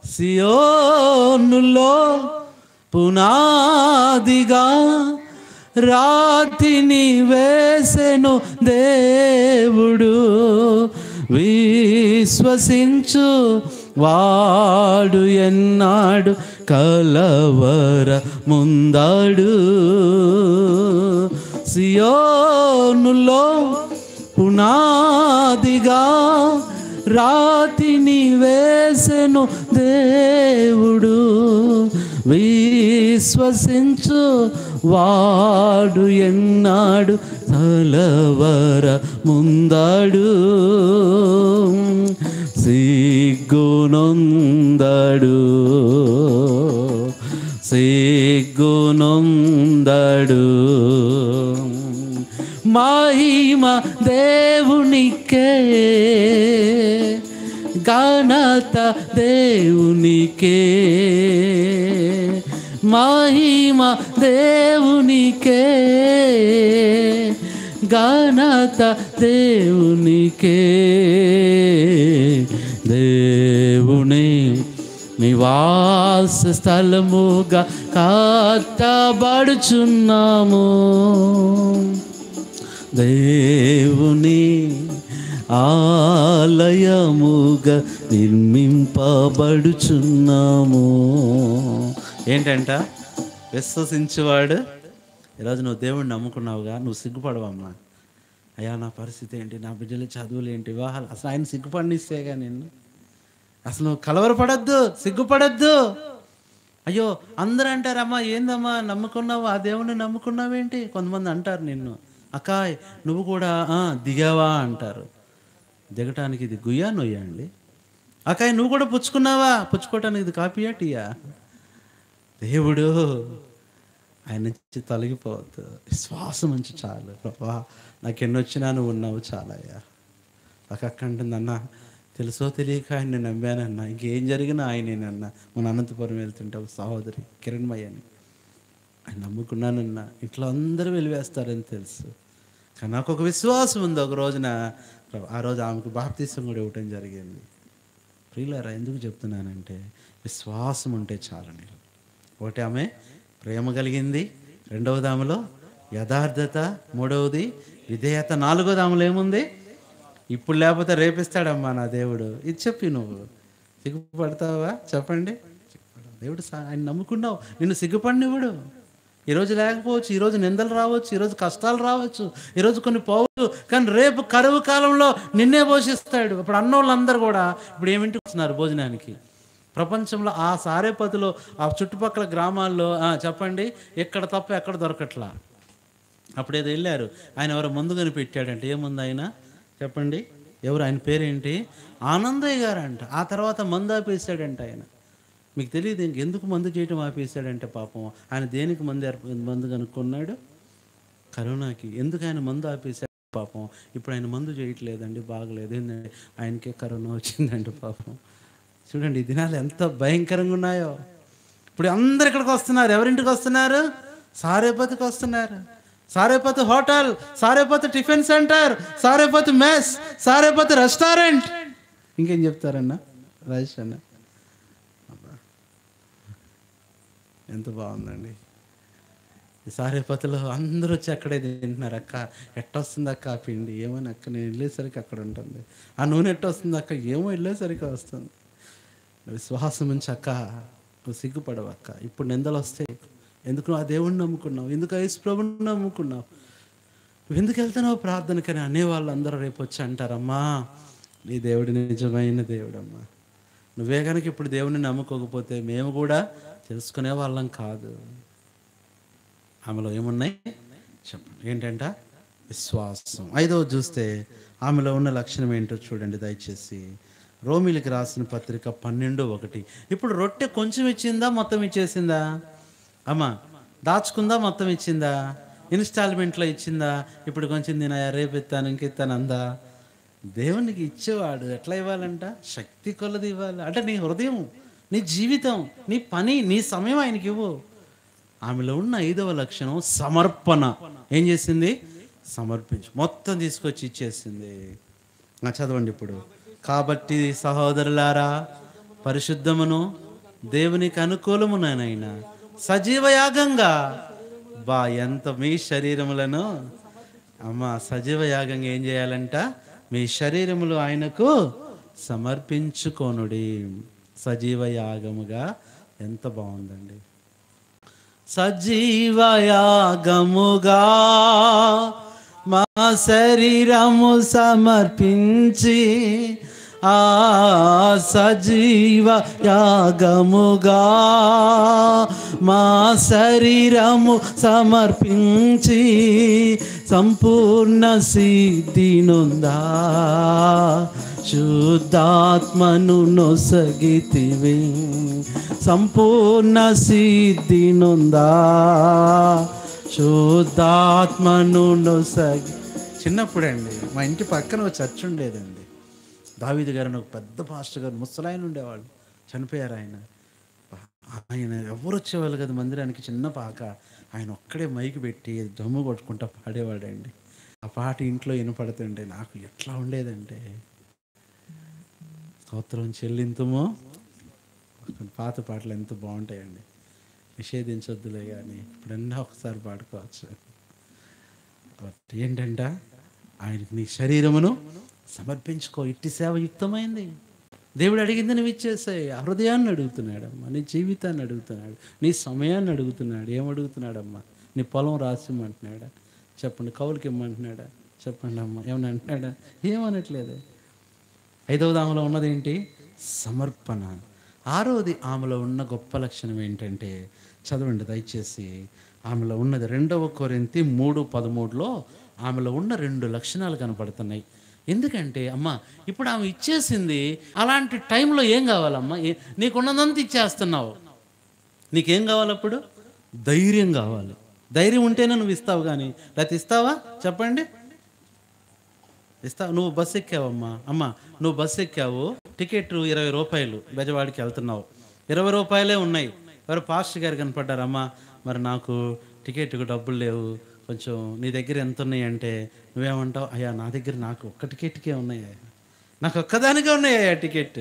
సియోనులో పునాదిగా రాతిని వేసెను దేవుడు, విశ్వసించు వాడు ఎన్నాడు కలవర ముందాడు. సియోనులో పునాదిగా రాతిని వేసెను దేవుడు, విశ్వసించు వాడు ఎన్నాడు కలవర ముందాడు. సిగ్గునొందడు, సిగ్గునొందడు. మహిమ దేవునికే, ఘనత దేవునికే, మహిమ దేవునికే, ఘనత దేవునికే. దేవుని నివాస స్థలముగా కట్టబడుచున్నాము, దేవుని ఆలయముగా నిర్మింపబడుచున్నాము. ఏంటంట? విశ్వసించేవాడు. ఈరోజు నువ్వు దేవుడిని నమ్ముకున్నావుగా, నువ్వు సిగ్గుపడవమ్మా. అయ్యా నా పరిస్థితి ఏంటి, నా బిడ్డల చదువులు ఏంటి, వివాహాలు, అసలు ఆయన సిగ్గుపడినిస్తేగా నిన్ను. అసలు నువ్వు కలవరపడద్దు, సిగ్గుపడద్దు. అయ్యో అందరూ అంటారమ్మా, ఏందమ్మా నమ్ముకున్నావు, ఆ దేవుణ్ణి నమ్ముకున్నావేంటి? కొంతమంది అంటారు నిన్ను, అక్కాయ్ నువ్వు కూడా దిగావా అంటారు. దిగటానికి ఇది గుయ్యా నొయ్యా అండి? అక్కాయ్ నువ్వు కూడా పుచ్చుకున్నావా? పుచ్చుకోవటానికి ఇది కాపీయా టీయా? దేవుడు ఆయన నుంచి తొలగిపోవద్దు, విశ్వాసం నుంచి చాలు. ప్రభా నాకు ఎన్నొచ్చినా నువ్వు ఉన్నావు చాలయ్యా. నాకు అక్కంటుంది, అన్న తెలుసో తెలియక ఆయన్ని నమ్మానన్నా, ఇంకేం జరిగినా ఆయనేనన్నా. మన అనంతపురం వెళ్తుంటే ఒక సహోదరి కిరణ్మయ్య అని, ఆయన నమ్ముకున్నానన్నా. ఇంట్లో అందరూ వెలివేస్తారని తెలుసు, కానీ నాకు ఒక విశ్వాసం ఉంది. ఒక రోజున ఆ రోజు ఆమెకు బాప్తీసం కూడా ఇవ్వటం జరిగింది. ప్రియులారా, ఎందుకు చెప్తున్నానంటే విశ్వాసం ఉంటే చాలని. ఒకటి ఆమె ప్రేమ కలిగింది, రెండవది ఆమెలో యథార్థత, మూడవది విధేయత, నాలుగోది ఆమెలో ఏముంది? ఇప్పుడు లేకపోతే రేపిస్తాడమ్మా నా దేవుడు. ఇది చెప్పి నువ్వు సిగ్గుపడతావా? చెప్పండి. దేవుడు ఆయన నమ్ముకున్నావు, నిన్ను సిగ్గుపడినివ్వడు. ఈరోజు లేకపోవచ్చు, ఈరోజు నిందలు రావచ్చు, ఈరోజు కష్టాలు రావచ్చు, ఈరోజు కొన్ని పోవచ్చు, కానీ రేపు కరువు కాలంలో నిన్నే పోషిస్తాడు. ఇప్పుడు అన్నోళ్ళందరూ కూడా ఇప్పుడు ఏమింటికి వస్తున్నారు భోజనానికి? ప్రపంచంలో ఆ సారేపతిలో ఆ చుట్టుపక్కల గ్రామాల్లో చెప్పండి, ఎక్కడ తప్ప ఎక్కడ దొరకట్లా. అప్పుడు ఏదో వెళ్ళారు, ఆయన ఎవరో మందు కనిపెట్టాడంటే. ఏముంది ఆయన చెప్పండి? ఎవరు? ఆయన పేరేంటి? ఆనందయ్య గారు అంట. ఆ తర్వాత మందు ఆపేసాడంట ఆయన. మీకు తెలియదు ఎందుకు మందు చేయటం ఆపేసాడంటే పాపం ఆయన దేనికి మందు కనుక్కున్నాడు? కరోనాకి. ఎందుకు ఆయన మందు ఆపేసాడు పాపం? ఇప్పుడు ఆయన మందు చేయట్లేదండి, బాగలేదు. ఏంటంటే ఆయనకే కరోనా వచ్చిందండి పాపం. చూడండి ఈ దినాలు ఎంత భయంకరంగా ఉన్నాయో. ఇప్పుడు అందరు ఇక్కడికి వస్తున్నారు. ఎవరింటికి వస్తున్నారు? సారేపతికి వస్తున్నారు. Sarepathi hotel, Sarepathi tiffin centre, Sarepathi mess, Sarepathi restaurant. ఇంకేం చెప్తారన్నా రాజేష్ అన్న? ఎంత బాగుందండి ఈ సారేపతిలో. అందరూ వచ్చి అక్కడే తింటున్నారు. అక్క ఎట్టొస్తుంది అక్క ఆ పిండి? ఏమని అక్క, నేను వెళ్ళేసరికి అక్కడ ఉంటుంది. ఆ నూనె ఎట్టొస్తుంది అక్క? ఏమో వెళ్ళేసరికి వస్తుంది. విశ్వాసం నుంచి అక్క నువ్వు సిగ్గుపడవు అక్క. ఇప్పుడు నిందలు వస్తాయి. ఎందుకు నువ్వు ఆ దేవుణ్ణి నమ్ముకున్నావు? ఎందుకు యేసు ప్రభుని నమ్ముకున్నావు? నువ్వు ఎందుకు వెళ్తున్నావు ప్రార్థనకని అనేవాళ్ళు అందరూ రేపు వచ్చి అంటారమ్మా నీ దేవుడు నిజమైన దేవుడమ్మా. నువ్వే కనుక ఇప్పుడు దేవుడిని నమ్ముకోకపోతే మేము కూడా తెలుసుకునే వాళ్ళం కాదు. ఆమెలో ఏమున్నాయి చెప్పండి? ఏంటంట? విశ్వాసం. ఐదవది చూస్తే ఆమెలో ఉన్న లక్షణం ఏంటో చూడండి దయచేసి. రోమిలికి రాసిన పత్రిక 12:1. ఇప్పుడు రొట్టె కొంచెం ఇచ్చిందా, మొత్తం ఇచ్చేసిందా? అమ్మా దాచుకుందా, మొత్తం ఇచ్చిందా? ఇన్స్టాల్మెంట్లో ఇచ్చిందా? ఇప్పుడు కొంచెం తినాయా, రేపు ఇస్తాను, ఇంకెత్తాను అందా? దేవునికి ఇచ్చేవాడు ఎట్లా ఇవ్వాలంట? శక్తి కొలది ఇవ్వాలి. అంటే నీ హృదయం, నీ జీవితం, నీ పని, నీ సమయం ఆయనకి ఇవ్వు. ఆమెలో ఉన్న 5వ లక్షణం సమర్పణ. ఏం చేసింది? సమర్పించు. మొత్తం తీసుకొచ్చి ఇచ్చేసింది. చదవండి ఇప్పుడు. కాబట్టి సహోదరులారా, పరిశుద్ధమును దేవునికి అనుకూలమునైనా సజీవ యాగంగా బా ఎంత మీ శరీరములను అమ్మ సజీవ యాగంగా ఏం చేయాలంట? మీ శరీరములు ఆయనకు సమర్పించుకొనుడి. సజీవ యాగముగా, ఎంత బాగుందండి. సజీవ యాగముగా మా శరీరము సమర్పించి, ఆ సజీవ యాగముగా మా శరీరము సమర్పించి సంపూర్ణ సిద్ధి నొందా శుద్ధాత్మను నొసగితివి. సంపూర్ణ సిద్ధి నొందా శుద్ధాత్మను నొసగి. చిన్నప్పుడండి మా ఇంటి పక్కన ఒక చర్చ్ ఉండేదండి. దావీదు గారు ఒక పెద్ద పాస్టర్ గారు, ముసలాయన ఉండేవాళ్ళు, చనిపోయారు ఆయన. ఆయన ఎవరు వచ్చేవాళ్ళు కదా మందిరానికి, చిన్న పాక, ఆయన ఒక్కడే మైకి పెట్టి దమ్ము కొట్టుకుంటా పాడేవాడండి. ఆ పాట ఇంట్లో వినపడుతుండే నాకు ఎట్లా ఉండేదంటే, స్తోత్రం చెల్లింతుమో. పాత పాటలు ఎంత బాగుంటాయండి, నిషేధించొద్దులే కానీ ఇప్పుడన్నా ఒకసారి పాడుకోవచ్చు. ఏంటంట, ఆయనకి నీ శరీరమును సమర్పించుకో, ఇట్టి సేవ యుక్తమైంది. దేవుడు అడిగింది నువ్వు ఇచ్చేసాయి. ఆ హృదయాన్ని అడుగుతున్నాడమ్మా, నీ జీవితాన్ని అడుగుతున్నాడు, నీ సమయాన్ని అడుగుతున్నాడు. ఏమడుగుతున్నాడమ్మా? నీ పొలం రాసిమ్మంటున్నాడా? చెప్పండి. కౌలుకి ఇమ్మంటున్నాడా? చెప్పండి అమ్మ. ఏమన్నా అంటున్నాడా? ఏమనట్లేదు. 5వ ఆమెలో ఉన్నది ఏంటి? సమర్పణ. 6వది ఆమెలో ఉన్న గొప్ప లక్షణం ఏంటంటే, చదవండి దయచేసి. ఆమెలో ఉన్నది 2 కొరింథీ 3:13లో ఆమెలో ఉన్న 2 లక్షణాలు కనపడుతున్నాయి. ఎందుకంటే అమ్మ, ఇప్పుడు ఆమె ఇచ్చేసింది. అలాంటి టైంలో ఏం కావాలమ్మా? నీకున్నదంతా ఇచ్చేస్తున్నావు. నీకేం కావాలి అప్పుడు? ధైర్యం కావాలి. ధైర్యం ఉంటేనే నువ్వు ఇస్తావు, కానీ లేకపోతే ఇస్తావా? చెప్పండి, ఇస్తావు? నువ్వు బస్సు ఎక్కావమ్మా, అమ్మ నువ్వు బస్సు ఎక్కావు, టికెట్ 20 రూపాయలు, బెజవాడికి వెళ్తున్నావు, 20 రూపాయలే ఉన్నాయి. ఎవరు పాస్టర్ గారు కనపడ్డారమ్మా, మరి నాకు టికెట్కు డబ్బులు లేవు, కొంచెం నీ దగ్గర ఎంత ఉన్నాయి అంటే నువ్వేమంటావు? అయ్యా నా దగ్గర నాకు ఒక్క టికెట్కే ఉన్నాయా, నాకు ఒక్కదానికే ఉన్నాయా టికెట్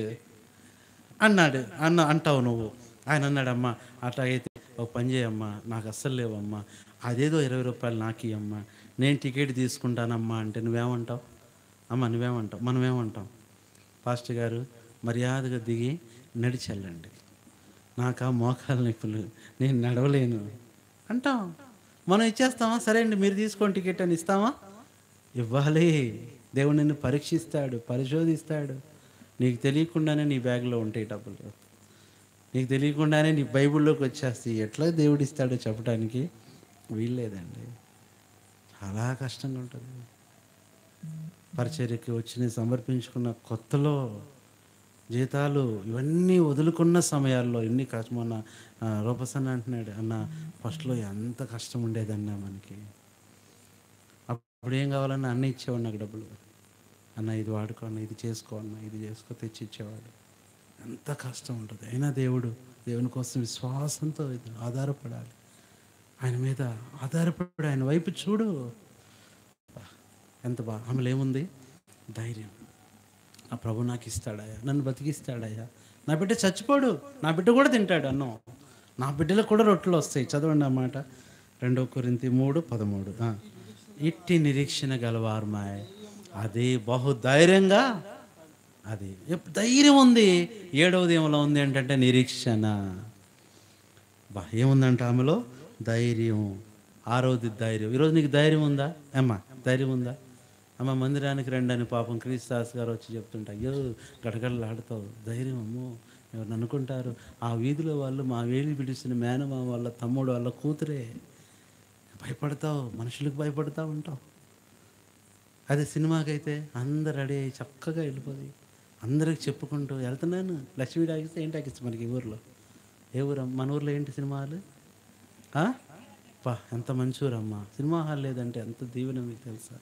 అంటావు నువ్వు. ఆయన అన్నాడమ్మా, అట్లాగైతే ఒక పని చేయమ్మా, నాకు అస్సలు లేవమ్మా, అదేదో 20 రూపాయలు నాకు ఇవ్వమ్మా, నేను టికెట్ తీసుకుంటానమ్మా అంటే నువ్వేమంటావు? అమ్మ నువ్వేమంటావు? మనమేమంటాం? పాస్టర్ గారు మర్యాదగా దిగి నడిచి వెళ్ళండి, నాకు ఆ మోకాలు నొప్పులు, నేను నడవలేను అంటాం. మనం ఇచ్చేస్తామా? సరే అండి మీరు తీసుకోండి టికెట్ అని ఇస్తామా? ఇవ్వాలి. దేవుడు నిన్ను పరీక్షిస్తాడు, పరిశోధిస్తాడు. నీకు తెలియకుండానే నీ బ్యాగ్లో ఉంటాయి డబ్బులు, నీకు తెలియకుండానే నీ బైబిల్లోకి వచ్చేస్తాయి. ఎట్లా దేవుడు ఇస్తాడో చెప్పడానికి వీల్లేదండి. చాలా కష్టంగా ఉంటుంది. పరిచర్యకి వచ్చి సమర్పించుకున్న కొత్తలో జీతాలు ఇవన్నీ వదులుకున్న సమయాల్లో ఎన్ని కష్టం. మొన్న రూపసన్న అంటున్నాడు, అన్న ఫస్ట్లో ఎంత కష్టం ఉండేదన్నా మనకి, అప్పుడు ఏం కావాలన్నా అన్నీ ఇచ్చేవాడు నాకు డబ్బులు. అన్న ఇది వాడుకో అన్న, ఇది చేసుకో అన్న, ఇది చేసుకో తెచ్చి ఇచ్చేవాడు. ఎంత కష్టం ఉంటుంది. అయినా దేవుని కోసం విశ్వాసంతో ఆధారపడాలి, ఆయన మీద ఆధారపడి ఆయన వైపు చూడు. ఎంత బాగా ఆమెలో ఏముంది? ధైర్యం. నా ప్రభు నాకు ఇస్తాడయ్యా, నన్ను బతికిస్తాడయ్యా, నా బిడ్డ చచ్చిపోడు, నా బిడ్డ కూడా తింటాడు అన్నం, నా బిడ్డలకు కూడా రొట్టెలు వస్తాయి. చదవండి అన్నమాట 2 కొరింథీ 3:13. ఇట్టి నిరీక్షణ గలవారు మాయ, అది బహుధైర్యంగా, అది ధైర్యం ఉంది. 7వది ఏమలో ఉంది ఏంటంటే నిరీక్షణ. ఏముందంట ఆమెలో? ధైర్యం. 6వది ధైర్యం. ఈరోజు నీకు ధైర్యం ఉందా అమ్మా? ధైర్యం ఉందా అమ్మ? మందిరానికి రండి అని పాపం క్రీస్తాస్ గారు వచ్చి చెప్తుంటా, అయ్యో గడగడలాడుతావు, ధైర్యం అమ్మో, ఎవరు అనుకుంటారు, ఆ వీధిలో వాళ్ళు మా వేలి పిలిచిన మేనమా వాళ్ళ తమ్ముడు వాళ్ళ కూతురే, భయపడతావు, మనుషులకు భయపడతా ఉంటావు. అదే సినిమాకైతే అందరు రెడీ అయ్యి చక్కగా వెళ్ళిపోయి అందరికి చెప్పుకుంటూ వెళ్తున్నాను. లక్ష్మీ టాకీస్ ఏంటి టాకీస్ మనకి ఊర్లో? ఏ ఊరు మన ఊర్లో ఏంటి సినిమాలు? ఎంత మంచి ఊరమ్మా, సినిమా హాల్ లేదంటే ఎంత దీవెన మీకు తెలుసా?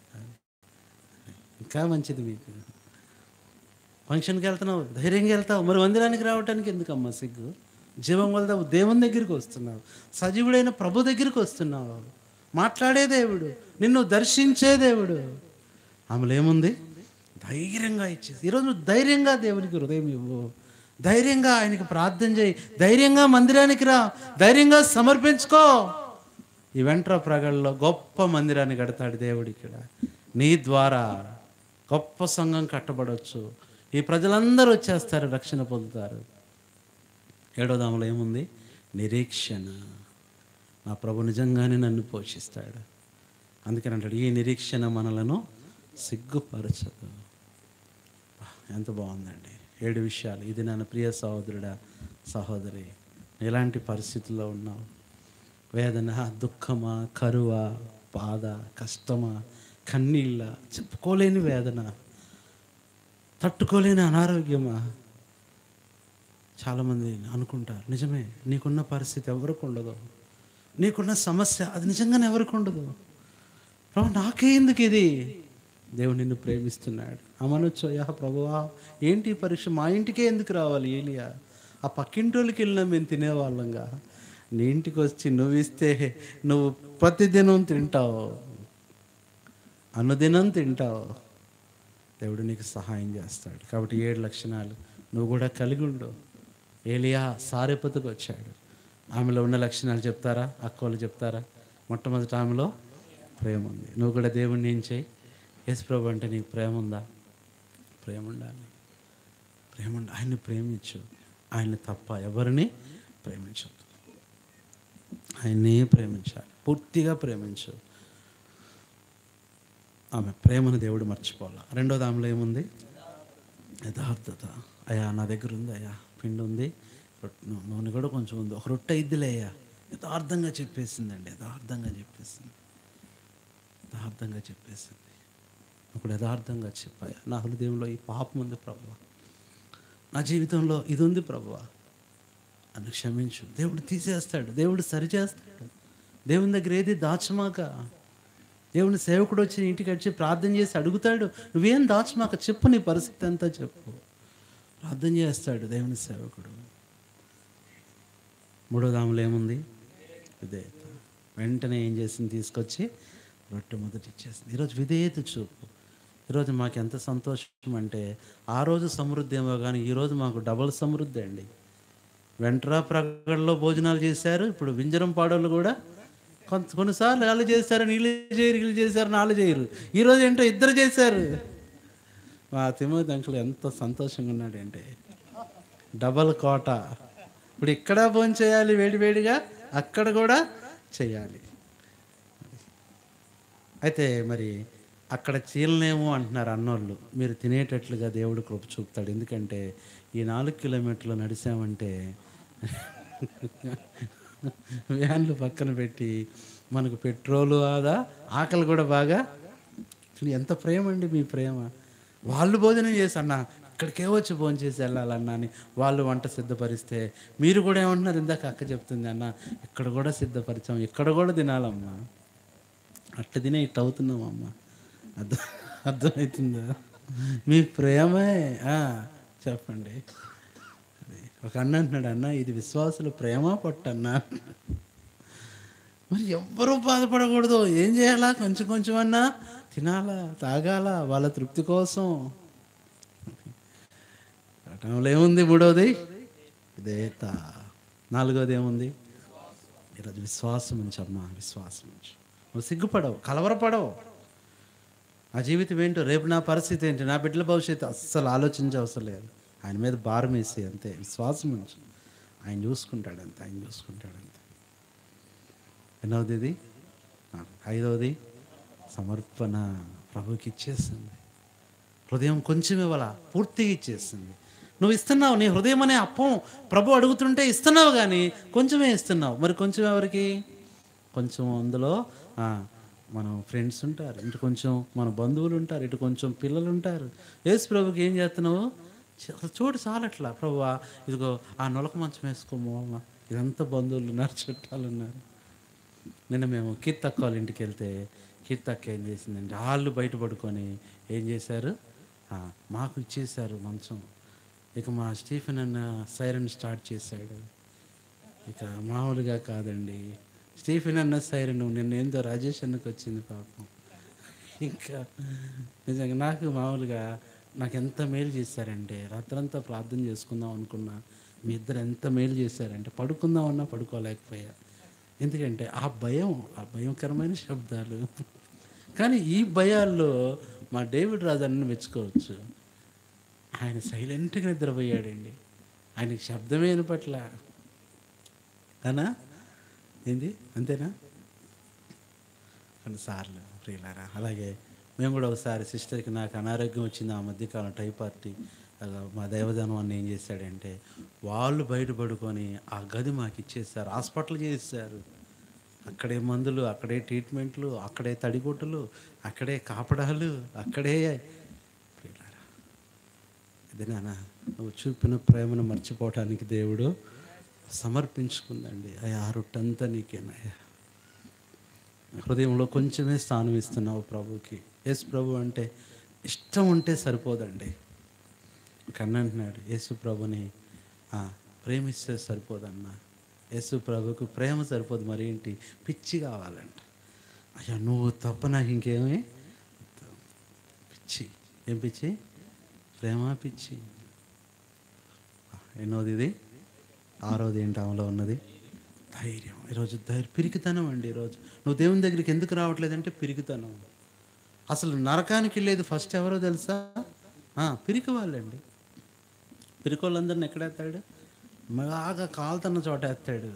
ఇంకా మంచిది. మీకు ఫంక్షన్కి వెళ్తున్నావు, ధైర్యంగా వెళ్తావు, మరి మందిరానికి రావడానికి ఎందుకమ్మా సిగ్గు? జీవం వెళ్తావు, దేవుని దగ్గరికి వస్తున్నావు, సజీవుడైన ప్రభు దగ్గరికి వస్తున్నావు, మాట్లాడే దేవుడు, నిన్ను దర్శించే దేవుడు. ఆమెలో ఏముంది? ధైర్యంగా ఇచ్చేసి. ఈరోజు నువ్వు ధైర్యంగా దేవునికి హృదయం ఇవ్వు, ధైర్యంగా ఆయనకి ప్రార్థన చేయి, ధైర్యంగా మందిరానికి రా, ధైర్యంగా సమర్పించుకో. ఈ వెంట్రా ప్రగల్లో గొప్ప మందిరాన్ని కడతాడు దేవుడు. ఇక్కడ నీ ద్వారా గొప్ప సంఘం కట్టబడవచ్చు. ఈ ప్రజలందరూ వచ్చేస్తారు, రక్షణ పొందుతారు. 7వ దాములో ఏముంది? నిరీక్షణ. నా ప్రభు నిజంగానే నన్ను పోషిస్తాడు. అందుకని అంటాడు, ఈ నిరీక్షణ మనలను సిగ్గుపరచదు. ఎంత బాగుందండి. 7 విషయాలు. ఇది నా ప్రియ సహోదరుడా, సహోదరి, ఎలాంటి పరిస్థితుల్లో ఉన్నావు? వేదన, దుఃఖమా, కరువా, బాధ, కష్టమా, కన్నీళ్ళ, చెప్పుకోలేని వేదన, తట్టుకోలేని అనారోగ్యమా? చాలామంది అనుకుంటారు, నిజమే, నీకున్న పరిస్థితి ఎవరికి ఉండదు, నీకున్న సమస్య అది నిజంగానే ఎవరికి ఉండదు. ప్రభు నాకే ఎందుకు ఇది? దేవుడు నిన్ను ప్రేమిస్తున్నాడు. అమనొచ్చు, యా ప్రభువా ఏంటి పరీక్ష, మా ఇంటికే ఎందుకు రావాలి ఏలియా? ఆ పక్కింటోళ్ళకి వెళ్ళినా మేము తినేవాళ్ళంగా, నీ ఇంటికి వచ్చి నువ్వు ఇస్తే నువ్వు ప్రతిదినం తింటావు, అనుదినం తింటావు. దేవుడు నీకు సహాయం చేస్తాడు. కాబట్టి 7 లక్షణాలు నువ్వు కూడా కలిగి ఉండు. ఏలియా సారెపతుకు వచ్చాడు. ఆమెలో ఉన్న లక్షణాలు చెప్తారా? అక్కోళ్ళు చెప్తారా? మొట్టమొదటి ఆమెలో ప్రేమ ఉంది. నువ్వు కూడా దేవుణ్ణి ఏం చేయి? యేసు ప్రభు అంటే నీకు ప్రేమ ఉందా? ప్రేమ ఉండాలి. ఆయన్ని ప్రేమించు. ఆయన్ని తప్ప ఎవరిని ప్రేమించు. ఆయన్నే ప్రేమించాలి, పూర్తిగా ప్రేమించు. ఆమె ప్రేమను దేవుడు మర్చిపోవాలి. 2వ దానిలో ఏముంది? యథార్థత. అయ్యా నా దగ్గర ఉంది, అయ్యా పిండి ఉంది, నూనె కూడా కొంచెం ఉంది, ఒక రొట్టె ఇద్దులే అయ్యా. యథార్థంగా చెప్పేసిందండి, యథార్థంగా చెప్పింది. ఇప్పుడు యథార్థంగా చెప్పాయా, నా హృదయంలో ఈ పాపం ఉంది ప్రభువా, నా జీవితంలో ఇది ఉంది ప్రభువా, అని క్షమించు. దేవుడు తీసేస్తాడు, దేవుడు సరిచేస్తాడు. దేవుని దగ్గర ఏది దాచమాక. దేవుని సేవకుడు వచ్చి ఇంటికి వచ్చి ప్రార్థన చేసి అడుగుతాడు, నువ్వేం దాచమాక, చెప్పు నీ పరిస్థితి అంతా చెప్పు. ప్రార్థన చేస్తాడు దేవుని సేవకుడు. 3వ దాములో ఏముంది? విధేయత. వెంటనే ఏం చేసింది? తీసుకొచ్చి రొట్టె మొదటి ఇచ్చేసింది. ఈరోజు విధేయత చూపు. ఈరోజు మాకు ఎంత సంతోషం అంటే, ఆ రోజు సమృద్ధి ఏమో కానీ ఈరోజు మాకు డబల్ సమృద్ధి అండి. వెంట్రా ప్రగడలో భోజనాలు చేశారు, ఇప్పుడు వింజరం పాడోళ్ళు కూడా కొన్నిసార్లు వాళ్ళు చేశారు, నీళ్ళు చేయరు, వీళ్ళు చేశారు, నాళ్ళు చేయరు. ఈరోజు ఏంటో ఇద్దరు చేశారు. మా తిమోతి అంకుల్ ఎంత సంతోషంగా ఉన్నాడంటే, డబల్ కోట. ఇప్పుడు ఇక్కడ భోజనం చేయాలి వేడివేడిగా, అక్కడ కూడా చేయాలి. అయితే మరి అక్కడ చీలనేమో అంటున్నారు అన్నోళ్ళు. మీరు తినేటట్లుగా దేవుడు కృప చూపుతాడు. ఎందుకంటే ఈ 4 కిలోమీటర్లు నడిచామంటే వ్యాన్లు పక్కన పెట్టి మనకు పెట్రోలు ఆదా, ఆకలి కూడా బాగా. ఎంత ప్రేమ అండి మీ ప్రేమ. వాళ్ళు భోజనం చేసి అన్న ఇక్కడికే వచ్చి భోజనం చేసి వెళ్ళాలన్నా అని వాళ్ళు వంట సిద్ధపరిస్తే మీరు కూడా ఏమంటున్నారు? ఇందాక అక్క చెప్తుంది, అన్న ఇక్కడ కూడా సిద్ధపరిచాం, ఇక్కడ కూడా తినాలమ్మా, అట్లా తినే ఇట్లా అవుతున్నామమ్మా. అర్థమవుతుందా? మీ ప్రేమే. చెప్పండి. ఒక అన్న అంటున్నాడు, అన్న ఇది విశ్వాసుల ప్రేమ పట్టన్నా. మరి ఎవ్వరూ బాధపడకూడదు. ఏం చేయాలా? కొంచెం కొంచెం అన్నా తినాలా, తాగాల, వాళ్ళ తృప్తి కోసం. కటంలో ఏముంది? 3వది విధేయత. 4వది ఏముంది? ఈరోజు విశ్వాసం ఉంచి అమ్మా, విశ్వాసం ఉంచి. నువ్వు సిగ్గుపడవు, కలవరపడవు. నా జీవితం ఏంటో, రేపు నా పరిస్థితి ఏంటి, నా బిడ్డల భవిష్యత్తు అస్సలు ఆలోచించే అవసరం లేదు. ఆయన మీద భారం వేసి అంతే, విశ్వాసం ఉంచు. ఆయన చూసుకుంటాడు అంతే, ఆయన చూసుకుంటాడు అంతే. 8వది? 5వది సమర్పణ. ప్రభుకి ఇచ్చేస్తుంది. హృదయం కొంచెం ఇవ్వాల, పూర్తిగా ఇచ్చేస్తుంది. నువ్వు ఇస్తున్నావు, నీ హృదయం అనే అప్పం ప్రభు అడుగుతుంటే ఇస్తున్నావు, కానీ కొంచెమే ఇస్తున్నావు. మరి కొంచెం ఎవరికి? కొంచెం అందులో మనం ఫ్రెండ్స్ ఉంటారు, ఇటు కొంచెం మన బంధువులు ఉంటారు, ఇటు కొంచెం పిల్లలు ఉంటారు. యేసు ప్రభుకి ఏం చేస్తున్నావు? చూడు చాలట్లా. ప్రభువా ఇదిగో ఆ నొలక మంచం వేసుకోమో, ఇదంతా బంధువులు ఉన్నారు, చుట్టాలు ఉన్నారు. నిన్న మేము కీర్తక్క వాళ్ళ ఇంటికి వెళ్తే కీర్తక్క ఏం చేసిందంటే, వాళ్ళు బయట పడుకొని ఏం చేశారు? మాకు ఇచ్చేశారు మంచం. ఇక మా స్టీఫెన్ అన్న సైరన్ స్టార్ట్ చేశాడు. ఇక మామూలుగా కాదండి, స్టీఫెన్ అన్న సైరన్ నిన్న ఏందో రాజేష్ అన్నకు వచ్చింది పాపం. ఇంకా నిజంగా నాకు ఎంత మేలు చేశారంటే, రాత్రంతా ప్రార్థన చేసుకుందాం అనుకున్నా, మీ ఇద్దరు ఎంత మేలు చేశారంటే, పడుకుందామన్నా పడుకోలేకపోయా. ఎందుకంటే ఆ భయం, ఆ భయంకరమైన శబ్దాలు. కానీ ఈ భయాల్లో మా డేవిడ్ రాజాని మెచ్చుకోవచ్చు. ఆయన సైలెంట్గా నిద్రపోయాడండి. ఆయనకి శబ్దమే వినపట్ల. అనా ఏంది అంతేనా? కొన్నిసార్లు ప్రియులారా అలాగే మేము కూడా ఒకసారి సిస్టర్కి నాకు అనారోగ్యం వచ్చింది ఆ మధ్యకాలం టైపార్టీ. అలా మా దైవజనం అన్న ఏం చేశాడంటే వాళ్ళు బయట పడుకొని ఆ గది మాకు ఇచ్చేసారు, హాస్పిటల్ చేసేసారు. అక్కడే మందులు, అక్కడే ట్రీట్మెంట్లు, అక్కడే తడిగుడ్డలు, అక్కడే కాపడాలు, అక్కడే. ప్రియులారా ఇది నాన్న నువ్వు చూపిన ప్రేమను మర్చిపోవటానికి దేవుడు సమర్పించుకుందండి. అయ్యా ఆ రొట్టంతా నీకేనయ్యా. హృదయంలో కొంచెమే స్థానం ఇస్తున్నావు ప్రభుకి. యేసు ప్రభు అంటే ఇష్టం ఉంటే సరిపోదండి. కన్నంటున్నాడు యేసు ప్రభుని ప్రేమిస్తే సరిపోదన్నా. యేసు ప్రభుకు ప్రేమ సరిపోదు, మరి ఏంటి పిచ్చి కావాలంట. అయ్యా నువ్వు తప్ప నాకు ఇంకేమి పిచ్చి. ఏం పిచ్చి? ప్రేమ పిచ్చి. ఎన్నోది ఇది? 6వది ఏంటి ఆమెలో ఉన్నది? ధైర్యం. ఈరోజు పిరికితనం అండి. ఈరోజు నువ్వు దేవుని దగ్గరికి ఎందుకు రావట్లేదంటే పిరికితనం. అసలు నరకానికి వెళ్ళేది ఫస్ట్ ఎవరో తెలుసా? పిరికి వాళ్ళండి. పిరికి వాళ్ళందరిని ఎక్కడేస్తాడు? బాగా కాలుతున్న చోట వేస్తాడు.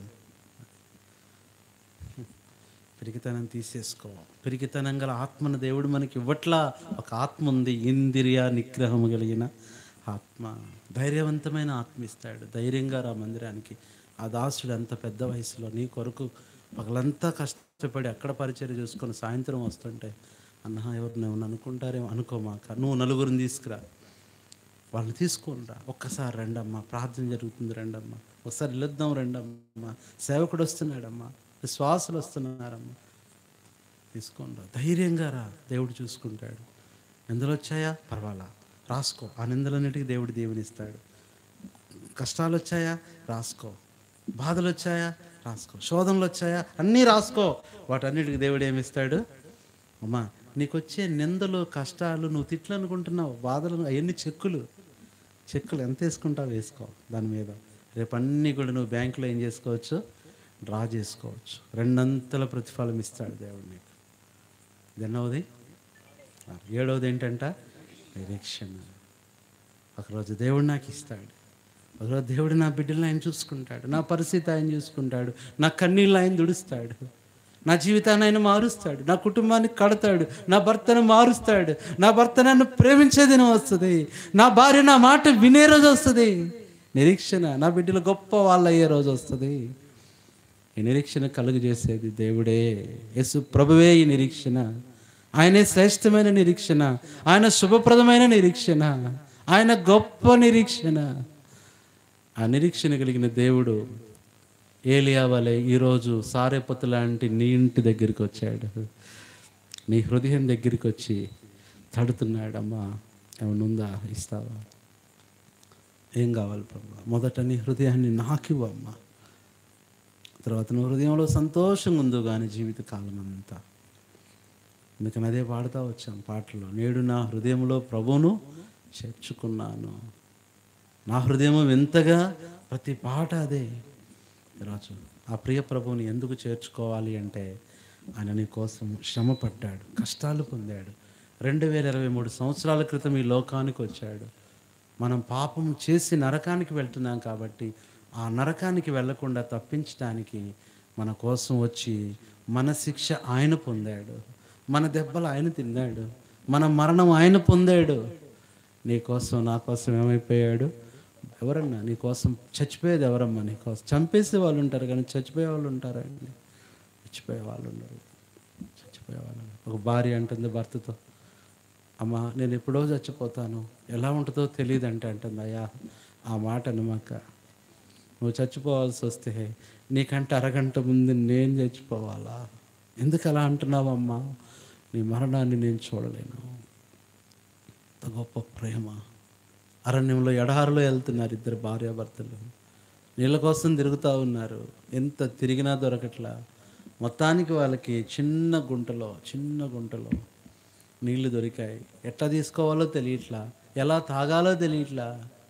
పిరికితనం తీసేసుకో. పిరికితనం గల ఆత్మను దేవుడు మనకి ఇవ్వట్లా. ఒక ఆత్మ ఉంది, ఇంద్రియ నిగ్రహము కలిగిన ఆత్మ, ధైర్యవంతమైన ఆత్మ ఇస్తాడు. ధైర్యంగా రా మందిరానికి. ఆ దాసుడు అంత పెద్ద వయసులో నీ కొరకు పగలంతా కష్టపడి అక్కడ పరిచయం చూసుకొని సాయంత్రం వస్తుంటే ఎవరు నువ్వు అనుకుంటారేమో అనుకోమాక, నువ్వు నలుగురిని తీసుకురా, వాళ్ళని తీసుకొని రా, ఒక్కసారి రండమ్మా, ప్రార్థన జరుగుతుంది రండమ్మా, ఒకసారి వెళ్ళొద్దాం రండమ్మా, సేవకుడు వస్తున్నాడమ్మా, విశ్వాసులు వస్తున్నారమ్మా, తీసుకొని రా, ధైర్యంగా రా, దేవుడు చూసుకుంటాడు. నిందలు వచ్చాయా పర్వాలా, రాసుకో. ఆ నిందలన్నిటికీ దేవుడు దీవెనిస్తాడు. కష్టాలు వచ్చాయా రాసుకో, బాధలు వచ్చాయా రాసుకో, శోధనలు వచ్చాయా అన్నీ రాసుకో. వాటన్నిటికి దేవుడు ఏమిస్తాడు? అమ్మా నీకు వచ్చే నిందలు కష్టాలు, నువ్వు తిట్లు అనుకుంటున్నావు, బాధలు, అవన్నీ చెక్కులు ఎంత వేసుకుంటావు వేసుకో దాని మీద. రేపు అన్నీ కూడా నువ్వు బ్యాంకులో ఏం చేసుకోవచ్చు? డ్రా చేసుకోవచ్చు. 2 ప్రతిఫలం ఇస్తాడు దేవుడు నీకు. ఇది ఎన్నవది? 7వది ఏంటంట? నిరీక్షణ. ఒకరోజు దేవుడు నాకు ఇస్తాడు, ఒకరోజు దేవుడు నా బిడ్డలను ఆయన చూసుకుంటాడు, నా పరిస్థితి ఆయన చూసుకుంటాడు, నా కన్నీళ్ళు ఆయన దుడుస్తాడు, నా జీవితాన్ని ఆయన మారుస్తాడు, నా కుటుంబాన్ని కడతాడు, నా భర్తను మారుస్తాడు, నా భర్త నన్ను ప్రేమించే దినం వస్తుంది, నా భార్య నా మాట వినే రోజు వస్తుంది. నిరీక్షణ. నా బిడ్డలు గొప్ప వాళ్ళు అయ్యే రోజు వస్తుంది. ఈ నిరీక్షణ కలుగజేసేది దేవుడే, యేసు ప్రభువే. ఈ నిరీక్షణ ఆయనే శ్రేష్టమైన నిరీక్షణ, ఆయన శుభప్రదమైన నిరీక్షణ, ఆయన గొప్ప నిరీక్షణ. ఆ నిరీక్షణ కలిగిన దేవుడు ఏలియా వలె ఈరోజు సారెపతు లాంటి నీ ఇంటి దగ్గరికి వచ్చాడు, నీ హృదయం దగ్గరికి వచ్చి తడుతున్నాడమ్మా. ఏమనుందా? ఇస్తావా? ఏం కావాలి ప్రభు? మొదట నీ హృదయాన్ని నాకివ్వమ్మా, తర్వాత నువ్వు హృదయంలో సంతోషంగా ఉందో కానీ జీవితకాలం అంతా. అందుకని అదే పాడుతూ వచ్చాం పాటలో, నేడు నా హృదయంలో ప్రభువును చేర్చుకున్నాను. నా హృదయం ఎంతగా, ప్రతి పాట అదే. ఈరోజు ఆ ప్రియ ప్రభువుని ఎందుకు చేర్చుకోవాలి అంటే ఆయన నీ కోసం శ్రమ పడ్డాడు, కష్టాలు పొందాడు. 2023 సంవత్సరాల క్రితం ఈ లోకానికి వచ్చాడు. మనం పాపం చేసి నరకానికి వెళ్తున్నాం కాబట్టి ఆ నరకానికి వెళ్లకుండా తప్పించడానికి మన కోసం వచ్చి మన శిక్ష ఆయన పొందాడు, మన దెబ్బలు ఆయన తిన్నాడు, మన మరణం ఆయన పొందాడు. నీ కోసం నా కోసం ఏమైపోయాడు? ఎవరన్నా నీ కోసం చచ్చిపోయేది ఎవరమ్మా? నీ కోసం చంపేసే వాళ్ళు ఉంటారు కానీ చచ్చిపోయే వాళ్ళు ఉంటారండి? చచ్చిపోయే వాళ్ళు ఉండరు, చచ్చిపోయే వాళ్ళు. ఒక భార్య అంటుంది భర్తతో, అమ్మ నేను ఎప్పుడో చచ్చిపోతాను, ఎలా ఉంటుందో తెలియదు అంటుంది. అయ్యా ఆ మాట అనమాక, నువ్వు చచ్చిపోవాల్సి వస్తే నీకంటే అరగంట ముందు నేను చచ్చిపోవాలా? ఎందుకు అలా అంటున్నావమ్మా? నీ మరణాన్ని నేను చూడలేను. అంత గొప్ప ప్రేమ. అరణ్యంలో ఎడారిలో వెళ్తున్నారు 2 భార్యాభర్తలు, నీళ్ళ కోసం తిరుగుతూ ఉన్నారు, ఎంత తిరిగినా దొరకట్లా. మొత్తానికి వాళ్ళకి చిన్న గుంటలో నీళ్లు దొరికాయి. ఎట్లా తీసుకోవాలో తెలియట్లా, ఎలా తాగాలో తెలియట్లా.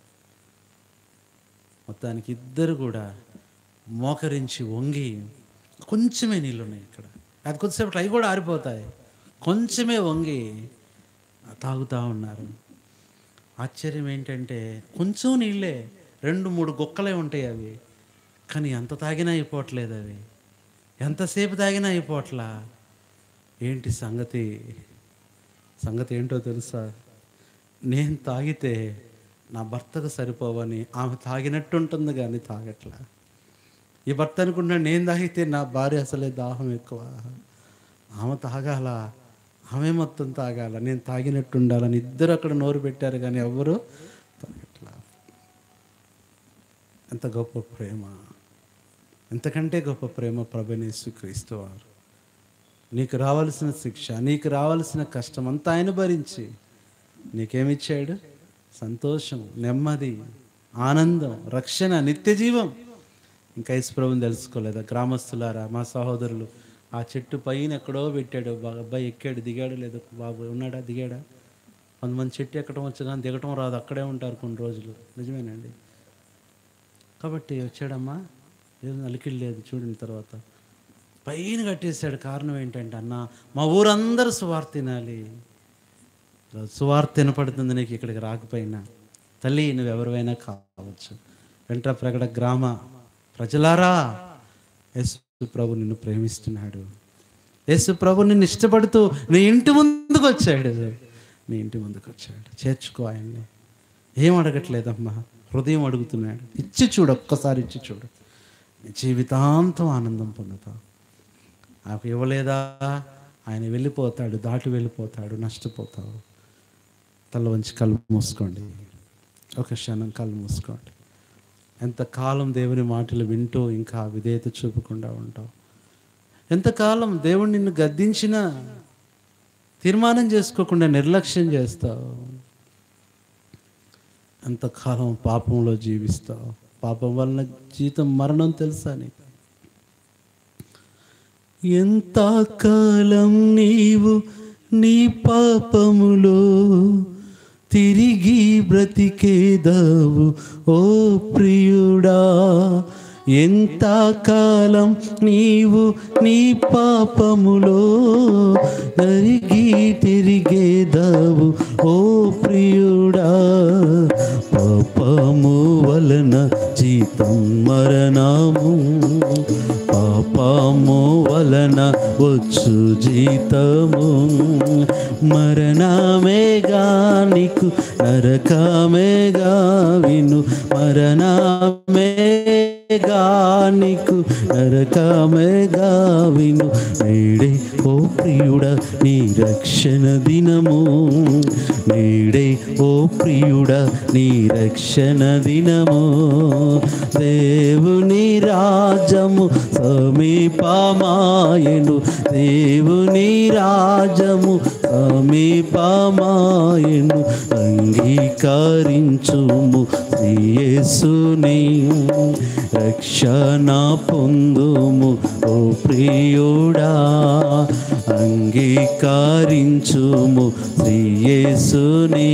మొత్తానికి 2 కూడా మోకరించి వంగి కొంచెమే నీళ్ళు ఉన్నాయి ఇక్కడ. అది కొద్దిసేపు అవి కూడా ఆరిపోతాయి. కొంచెమే వంగి తాగుతూ ఉన్నారు. ఆశ్చర్యం ఏంటంటే కొంచెం నీళ్ళే, 2-3 గుక్కలే ఉంటాయి అవి. కానీ ఎంత తాగినా అయిపోవట్లేదు అవి. ఎంతసేపు తాగినా అయిపోవట్లా. ఏంటి సంగతి? సంగతి ఏంటో తెలుసా? నేను తాగితే నా భర్తకు సరిపోవని ఆమె తాగినట్టు ఉంటుంది కానీ తాగట్లా. ఈ భర్త అనుకుంటున్నాడు నేను తాగితే నా భార్య అసలే దాహం ఎక్కువ, ఆమె తాగాల, ఆమె మొత్తం తాగాల, నేను తాగినట్టు ఉండాలని ఇద్దరు అక్కడ నోరు పెట్టారు కానీ ఎవ్వరూ తాగట్లా. ఎంత గొప్ప ప్రేమ! ఎంతకంటే గొప్ప ప్రేమ ప్రభువైన యేసుక్రీస్తు వారు. నీకు రావాల్సిన శిక్ష, నీకు రావాల్సిన కష్టం అంతా ఆయన భరించి నీకేమిచ్చాడు? సంతోషం, నెమ్మది, ఆనందం, రక్షణ, నిత్య జీవం. ఇంకా యేసు ప్రభువుని తెలుసుకోలేదా? గ్రామస్తులారా, మా సహోదరులు, ఆ చెట్టు పైన ఎక్కడో పెట్టాడు. అబ్బాయి ఎక్కాడు, దిగాడు లేదు. బాబు ఉన్నాడా, దిగాడా? కొంతమంది చెట్టు ఎక్కడం వచ్చు కానీ దిగటం రాదు, అక్కడే ఉంటారు కొన్ని రోజులు. నిజమేనండి. కాబట్టి వచ్చాడమ్మా, ఏదో నలికిడి లేదు చూడిన తర్వాత పైన కట్టేశాడు. కారణం ఏంటంటే, అన్న మా ఊరందరూ సువార్త తినాలి. సువార్త వినపడుతుంది నీకు ఇక్కడికి రాకపోయినా. తల్లి, నువ్వెవరివైనా కావచ్చు. వెంట్ర ప్రగడ గ్రామ ప్రజలారా, యేసు ప్రభు నిన్ను ప్రేమిస్తున్నాడు. యేసు ప్రభు నిన్ను ఇష్టపడుతూ నీ ఇంటి ముందుకు వచ్చాడు. నీ ఇంటి ముందుకు వచ్చాడు. చేర్చుకో ఆయన్ని. ఏం అడగట్లేదమ్మా, హృదయం అడుగుతున్నాడు. ఇచ్చి చూడు, ఒక్కసారి ఇచ్చి చూడు, నీ జీవితాంతం ఆనందం పొందుతావు. నాకు ఇవ్వలేదా, ఆయన వెళ్ళిపోతాడు, దాటి వెళ్ళిపోతాడు, నష్టపోతావు. తల వంచి కళ్ళు మూసుకోండి, ఒక క్షణం కళ్ళు మూసుకోండి. ఎంతకాలం దేవుని మాటలు వింటూ ఇంకా విధేయత చూపకుండా ఉంటావు? ఎంతకాలం దేవుడు నిన్ను గద్దించినా తీర్మానం చేసుకోకుండా నిర్లక్ష్యం చేస్తావు? ఎంతకాలం పాపంలో జీవిస్తావు? పాపం వలన జీతం మరణం తెలుసా నీకు? ఎంతకాలం నీవు నీ పాపములో తిరిగి బ్రతికేదావు ఓ ప్రియుడా? ఎంతకాలం నీవు నీ పాపములో తిరిగేదావు ఓ ప్రియుడా? పాపము వలన జీతం మరణము, పాపము వలన వచ్చు జీతము మరణమేగా నీకు, నరకమేగా విను, మరణమేగా నీకు, నరకమేగా విను. నేడే ఓ ప్రియుడా నీ రక్షణ దినము, నేడే ఓ ప్రియుడా నీ రక్షణ దినము. దేవుని రాజ్యము సమీపమాయెను, దేవుని రాజ్యము సమీపమాయెను. అంగీకరించుము యేసుని, రక్షణ పొందుము ఓ ప్రియుడా. అంగీకరించుము యేసుని,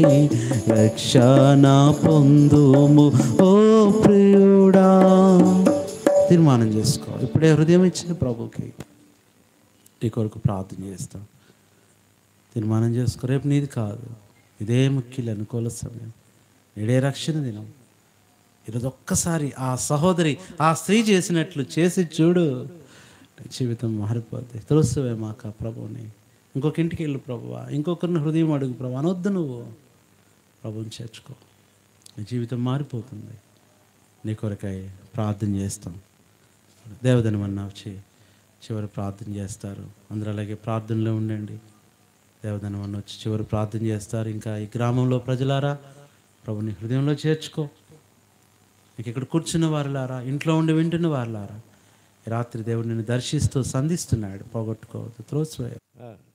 రక్షణ పొందుము ఓ ప్రియుడా. తీర్మానం చేసుకో. ఇప్పుడే హృదయం ఇచ్చిన ప్రభుకి నీ కొరకు ప్రార్థన చేస్తాం. తీర్మానం చేసుకో. రేపు నీది కాదు, ఇదే ముఖ్యులు అనుకూల సమయం, ఇదే రక్షణ దినం. ఈరోజు ఒక్కసారి ఆ సహోదరి, ఆ స్త్రీ చేసినట్లు చేసి చూడు, జీవితం మారిపోద్ది. తెలుసువే మాకు ఆ ప్రభుని. ఇంకొక ఇంటికి వెళ్ళు ప్రభువా, ఇంకొకరిని హృదయం అడుగు ప్రభు అనొద్దు. నువ్వు ప్రభుని చేర్చుకో, నీ జీవితం మారిపోతుంది. నీ కొరకై ప్రార్థన చేస్తాం. దేవదని అన్నావు చివరి ప్రార్థన చేస్తారు. అందరూ అలాగే ప్రార్థనలో ఉండండి. దేవదని అన్న వచ్చి చివరి ప్రార్థన చేస్తారు. ఇంకా ఈ గ్రామంలో ప్రజలారా, ప్రభుని హృదయంలో చేర్చుకో. నీకు ఇక్కడ కూర్చున్న వారులారా, ఇంట్లో ఉండి వింటున్న వారులారా, రాత్రి దేవుడు నిన్ను దర్శిస్తూ సంధిస్తున్నాడు. పోగొట్టుకోవద్దు, త్రోసివేయద్దు.